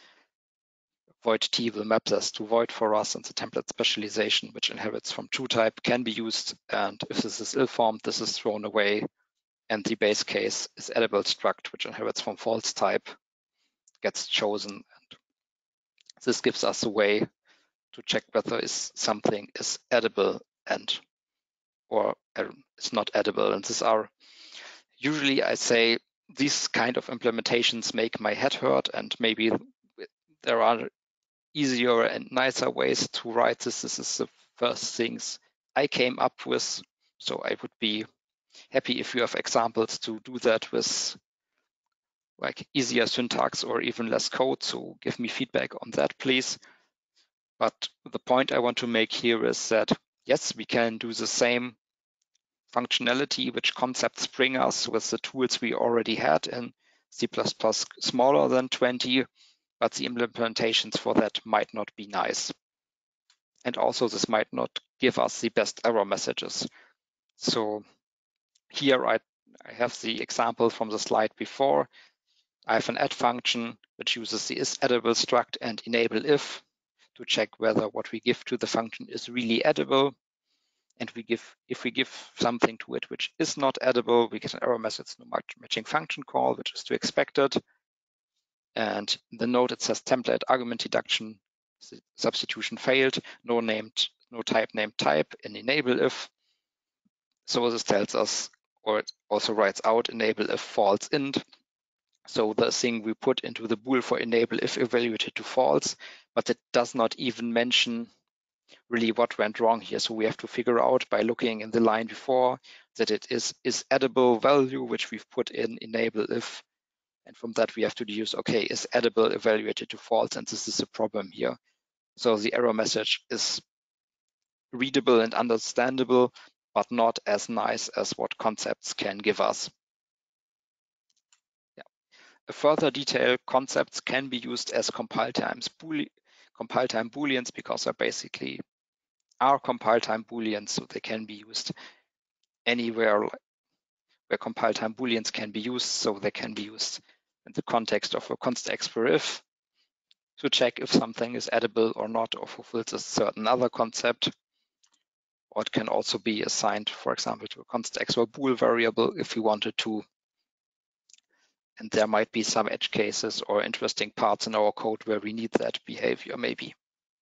void t will map this to void for us, and the template specialization, which inherits from true type, can be used. And if this is ill formed, this is thrown away. And the base case is edible struct, which inherits from false type, gets chosen. And this gives us a way to check whether is something is edible and or it's not edible. And these are usually, I say, these kind of implementations make my head hurt, and maybe there are easier and nicer ways to write this. This is the first things I came up with. So I would be happy if you have examples to do that with like easier syntax or even less code. So give me feedback on that, please. But the point I want to make here is that, yes, we can do the same functionality which concepts bring us with the tools we already had in C plus plus smaller than twenty, but the implementations for that might not be nice. And also this might not give us the best error messages. So here I, I have the example from the slide before. I have an add function which uses the isEdible struct and enable if to check whether what we give to the function is really edible. And we give, if we give something to it which is not edible, we get an error message, no matching function call, which is to expect it. And in the note it says template argument deduction substitution failed, no named, no type named type, and enable if. So this tells us, or it also writes out enable if false int. So the thing we put into the bool for enable if evaluated to false, but it does not even mention really what went wrong here. So we have to figure out by looking in the line before that it is is edible value, which we've put in enable if. And from that we have to deduce, okay, is edible evaluated to false? And this is the problem here. So the error message is readable and understandable, but not as nice as what concepts can give us. Yeah. A further detail, concepts can be used as compile times bool compile time booleans because they're basically are compile time booleans, so they can be used anywhere where compile time booleans can be used. So they can be used in the context of a const expr if to check if something is edible or not, or fulfills a certain other concept. Or it can also be assigned, for example, to a const expr bool variable if we wanted to. And there might be some edge cases or interesting parts in our code where we need that behavior maybe.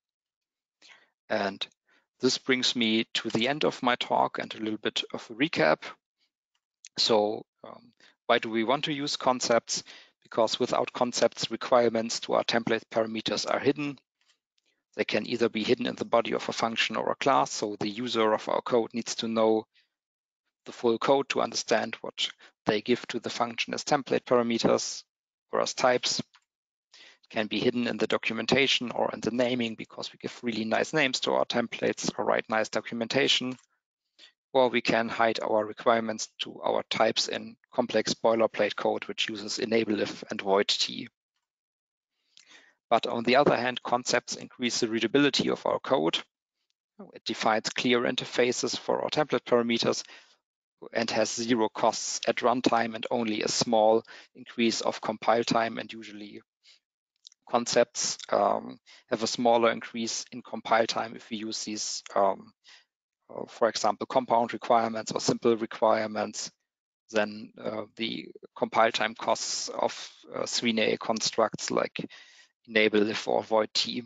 And this brings me to the end of my talk and a little bit of a recap. So um, why do we want to use concepts? Because without concepts, requirements to our template parameters are hidden. They can either be hidden in the body of a function or a class. So the user of our code needs to know the full code to understand what they give to the function as template parameters or as types. It can be hidden in the documentation or in the naming because we give really nice names to our templates or write nice documentation. Or we can hide our requirements to our types in complex boilerplate code, which uses enable if and void t. But on the other hand, concepts increase the readability of our code. It defines clear interfaces for our template parameters and has zero costs at runtime and only a small increase of compile time. And usually concepts um, have a smaller increase in compile time if we use these um, Uh, for example, compound requirements or simple requirements, then uh, the compile time costs of uh, three N A constructs like enable if or void t.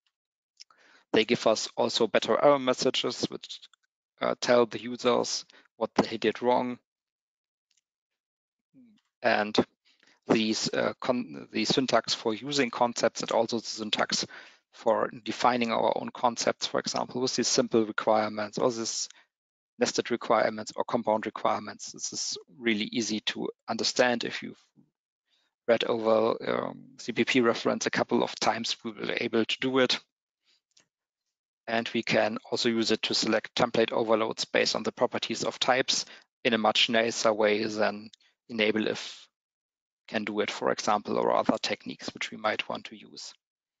They give us also better error messages, which uh, tell the users what they did wrong, and these uh, con the syntax for using concepts and also the syntax for defining our own concepts, for example, with these simple requirements or these nested requirements or compound requirements. This is really easy to understand. If you've read over um, C P P reference a couple of times, we will be able to do it. And we can also use it to select template overloads based on the properties of types in a much nicer way than enable if can do it, for example, or other techniques which we might want to use.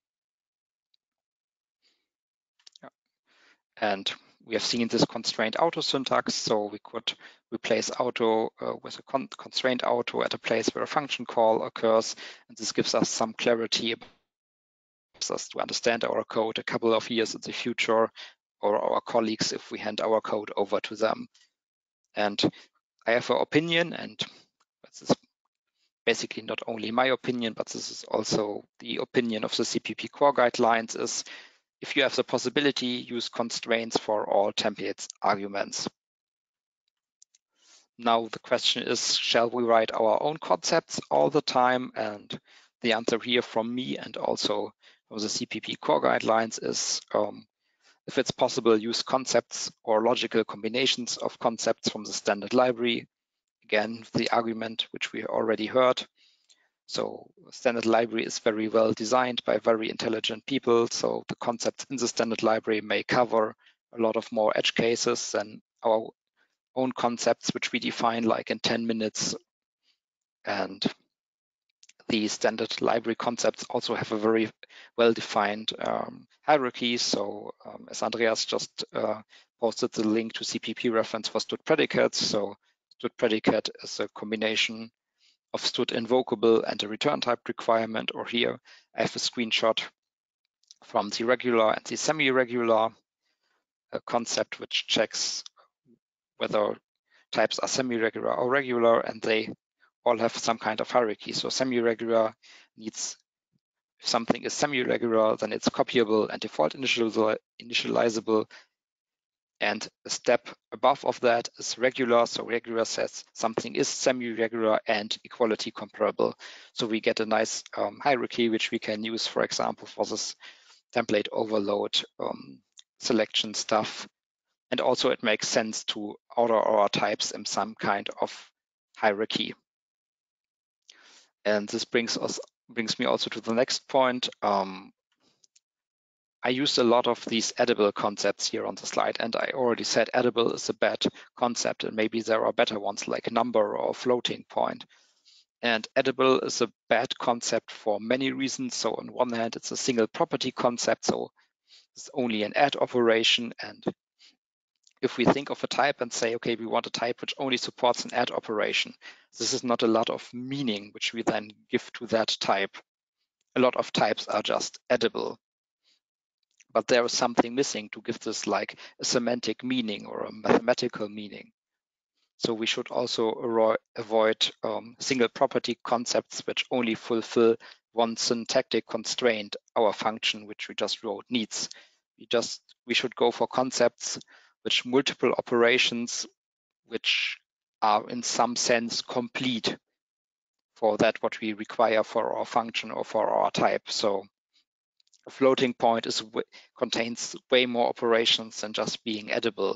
Yeah. And we have seen this constraint auto syntax, so we could replace auto uh, with a con constraint auto at a place where a function call occurs, and this gives us some clarity, helps us to understand our code a couple of years in the future, or our colleagues if we hand our code over to them. And I have an opinion, and this is basically not only my opinion, but this is also the opinion of the C P P core guidelines, is if you have the possibility, use constraints for all templates arguments. Now the question is, shall we write our own concepts all the time? And the answer here from me and also from the C P P core guidelines is, um, if it's possible, use concepts or logical combinations of concepts from the standard library. Again, the argument which we already heard. So standard library is very well designed by very intelligent people. So the concepts in the standard library may cover a lot of more edge cases than our own concepts, which we define like in ten minutes. And the standard library concepts also have a very well-defined um, hierarchy. So um, as Andreas just uh, posted the link to C P P reference for std predicates. So std predicate is a combination of std invocable and a return type requirement, or here I have a screenshot from the regular and the semi-regular concept, which checks whether types are semi-regular or regular, and they all have some kind of hierarchy. So semi-regular needs, if something is semi-regular, then it's copyable and default initializable. And a step above of that is regular. So regular says something is semi-regular and equality comparable. So we get a nice um, hierarchy, which we can use, for example, for this template overload um, selection stuff. And also it makes sense to order our types in some kind of hierarchy. And this brings us brings me also to the next point. Um, I used a lot of these edible concepts here on the slide, and I already said edible is a bad concept, and maybe there are better ones like a number or a floating point. And edible is a bad concept for many reasons. So on one hand, it's a single property concept, so it's only an add operation. And if we think of a type and say, okay, we want a type which only supports an add operation, this is not a lot of meaning which we then give to that type. A lot of types are just edible. But there is something missing to give this like a semantic meaning or a mathematical meaning. So we should also avoid um, single property concepts which only fulfill one syntactic constraint our function which we just wrote needs. We just we should go for concepts which multiple operations which are in some sense complete for that what we require for our function or for our type. So a floating point is contains way more operations than just being edible.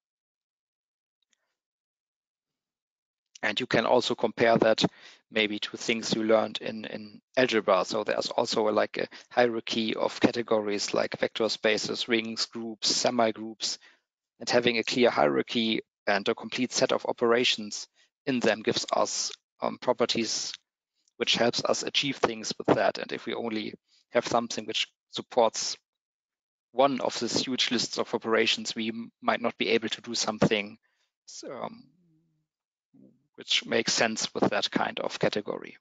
And you can also compare that maybe to things you learned in, in algebra. So there's also a, like a hierarchy of categories like vector spaces, rings, groups, semi-groups, and having a clear hierarchy and a complete set of operations in them gives us um, properties which helps us achieve things with that. And if we only have something which supports one of these huge lists of operations, we might not be able to do something um, which makes sense with that kind of category.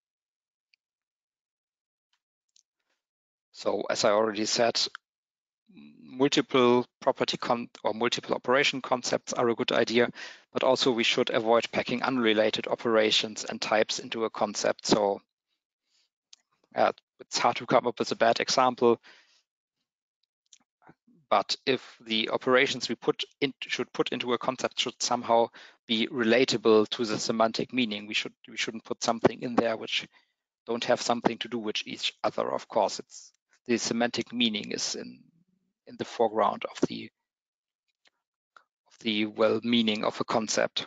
So as I already said, multiple property con or multiple operation concepts are a good idea, but also we should avoid packing unrelated operations and types into a concept. So uh, it's hard to come up with a bad example, But if the operations we put in, should put into a concept should somehow be relatable to the semantic meaning, we should we shouldn't put something in there which don't have something to do with each other. Of course, it's the semantic meaning is in in the foreground of the of the well meaning of a concept.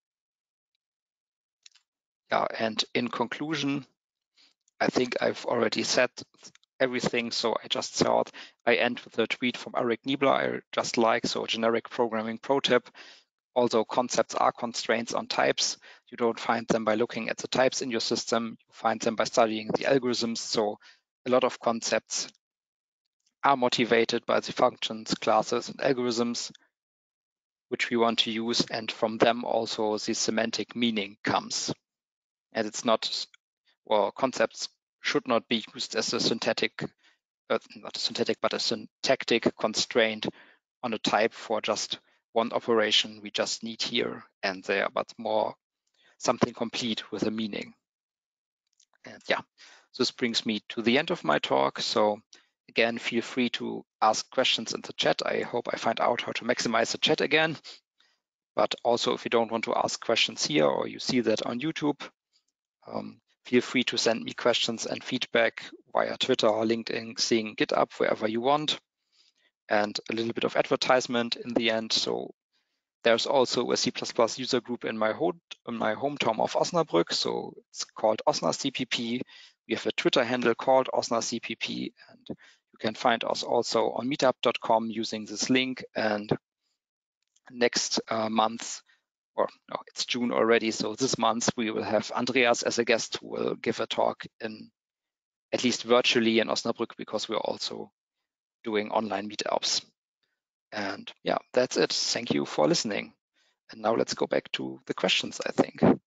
Yeah, and in conclusion, I think I've already said everything, so I just thought I end with a tweet from Eric Niebler I just like, so generic programming pro tip. Although concepts are constraints on types, you don't find them by looking at the types in your system, you find them by studying the algorithms. So a lot of concepts are motivated by the functions, classes, and algorithms which we want to use, and from them also the semantic meaning comes. And it's not, well, concepts should not be used as a synthetic, uh, not a synthetic, but a syntactic constraint on a type for just one operation we just need here and there, but more something complete with a meaning. And yeah, this brings me to the end of my talk. So again, feel free to ask questions in the chat. I hope I find out how to maximize the chat again. But also, if you don't want to ask questions here or you see that on YouTube, um, feel free to send me questions and feedback via Twitter or LinkedIn, Xing, GitHub, wherever you want. And a little bit of advertisement in the end. So there's also a C plus plus user group in my, home, in my hometown of Osnabrück. So it's called Osna C P P. We have a Twitter handle called Osna C P P. And you can find us also on meetup dot com using this link. And next uh, month, or no, it's June already. So this month we will have Andreas as a guest who will give a talk in, at least virtually in Osnabrück, because we're also doing online meetups. And yeah, that's it. Thank you for listening. And now let's go back to the questions, I think. I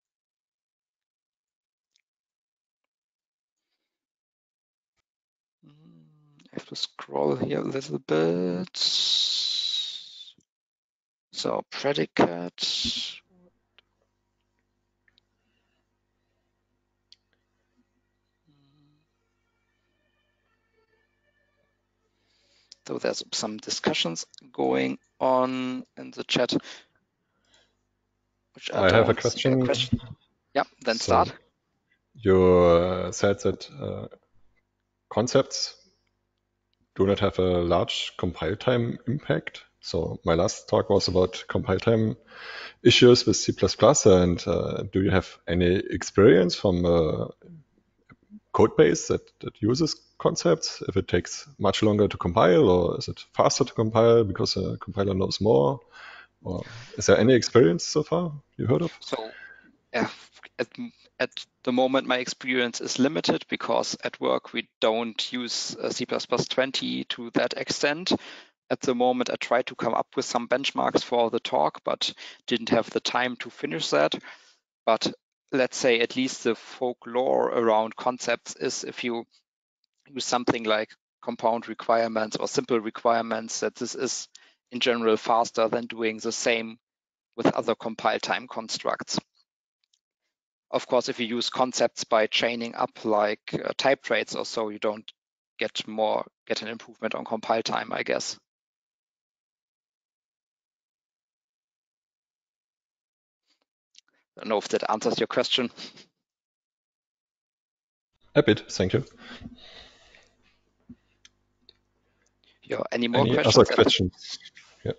have to scroll here a little bit. So predicate. So there's some discussions going on in the chat. Which I, I have a question. a question. Yeah, then so start. You uh, said that uh, concepts do not have a large compile time impact. So my last talk was about compile time issues with C plus plus. And uh, do you have any experience from a code base that, that uses concepts? If it takes much longer to compile, or is it faster to compile because a compiler knows more? Or is there any experience so far you heard of? So yeah, at, at the moment, my experience is limited because at work we don't use uh, C plus plus twenty to that extent. At the moment, I tried to come up with some benchmarks for the talk, but didn't have the time to finish that. But let's say at least the folklore around concepts is if you use something like compound requirements or simple requirements, that this is in general faster than doing the same with other compile time constructs. Of course, if you use concepts by chaining up like uh, type traits or so, you don't get more, get an improvement on compile time, I guess. I don't know if that answers your question. A bit, thank you. Yeah, any more any questions? Other questions? Yeah.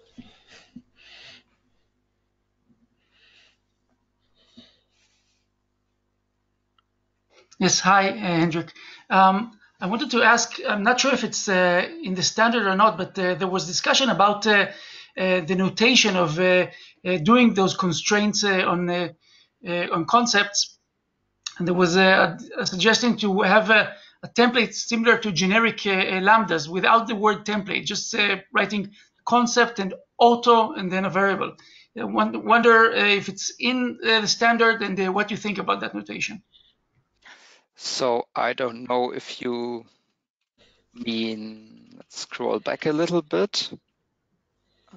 Yes, hi, uh, Hendrik. Um, I wanted to ask, I'm not sure if it's uh, in the standard or not, but uh, there was discussion about uh, uh, the notation of uh, uh, doing those constraints uh, on uh, uh, on concepts. And there was a, a suggestion to have a, a template similar to generic uh, lambdas without the word template, just uh, writing concept and auto and then a variable. I wonder uh, if it's in uh, the standard and uh, what you think about that notation. So I don't know if you mean, let's scroll back a little bit. Uh,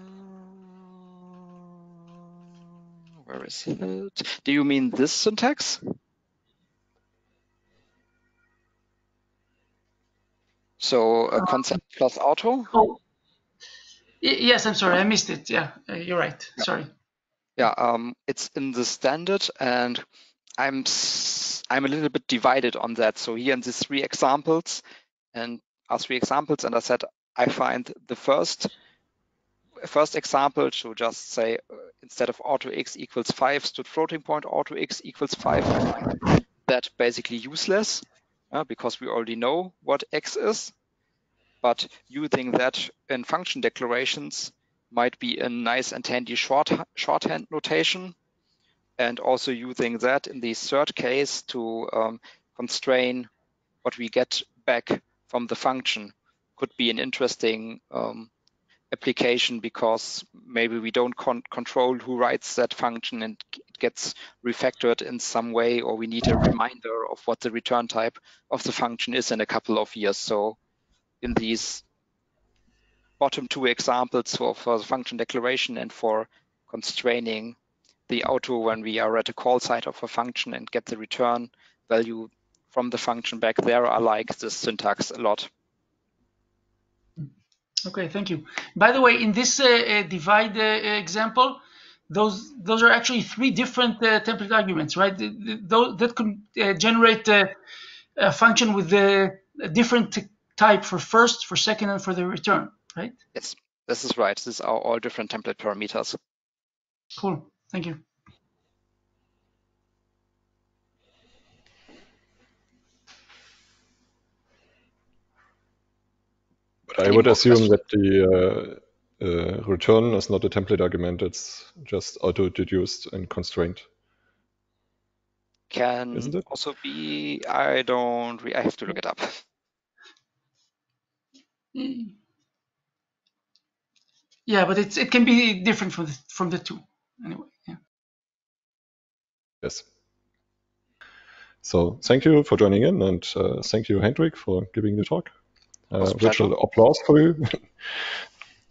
where is it? Do you mean this syntax? So a concept plus auto? Oh, Yes, I'm sorry, I missed it. Yeah, uh, you're right. Yeah. Sorry. Yeah, um, it's in the standard, and I'm I'm a little bit divided on that. So here in these three examples, and are three examples, and I said I find the first first example to just say uh, instead of auto x equals five stood floating point auto x equals five. I find that basically useless uh, because we already know what x is. But using that in function declarations might be a nice and handy short shorthand notation. And also using that in the third case to um, constrain what we get back from the function could be an interesting um, application, because maybe we don't con control who writes that function and it gets refactored in some way, or we need a reminder of what the return type of the function is in a couple of years. So in these bottom two examples for, for the function declaration and for constraining the auto when we are at a call side of a function and get the return value from the function back, there I like this syntax a lot. Okay, thank you. By the way, in this uh, uh, divide uh, example, those those are actually three different uh, template arguments, right? Those that can uh, generate uh, a function with a different type for first, for second, and for the return, right? Yes, this is right. These are all different template parameters. Cool. Thank you. But I would assume that the uh, uh, return is not a template argument. It's just auto-deduced and constrained. Can Isn't it? also be, I don't, I have to look it up. Yeah, but it's it can be different from the, from the two anyway. Yeah. Yes. So thank you for joining in, and uh, thank you, Hendrik, for giving the talk. Uh, virtual applause for you.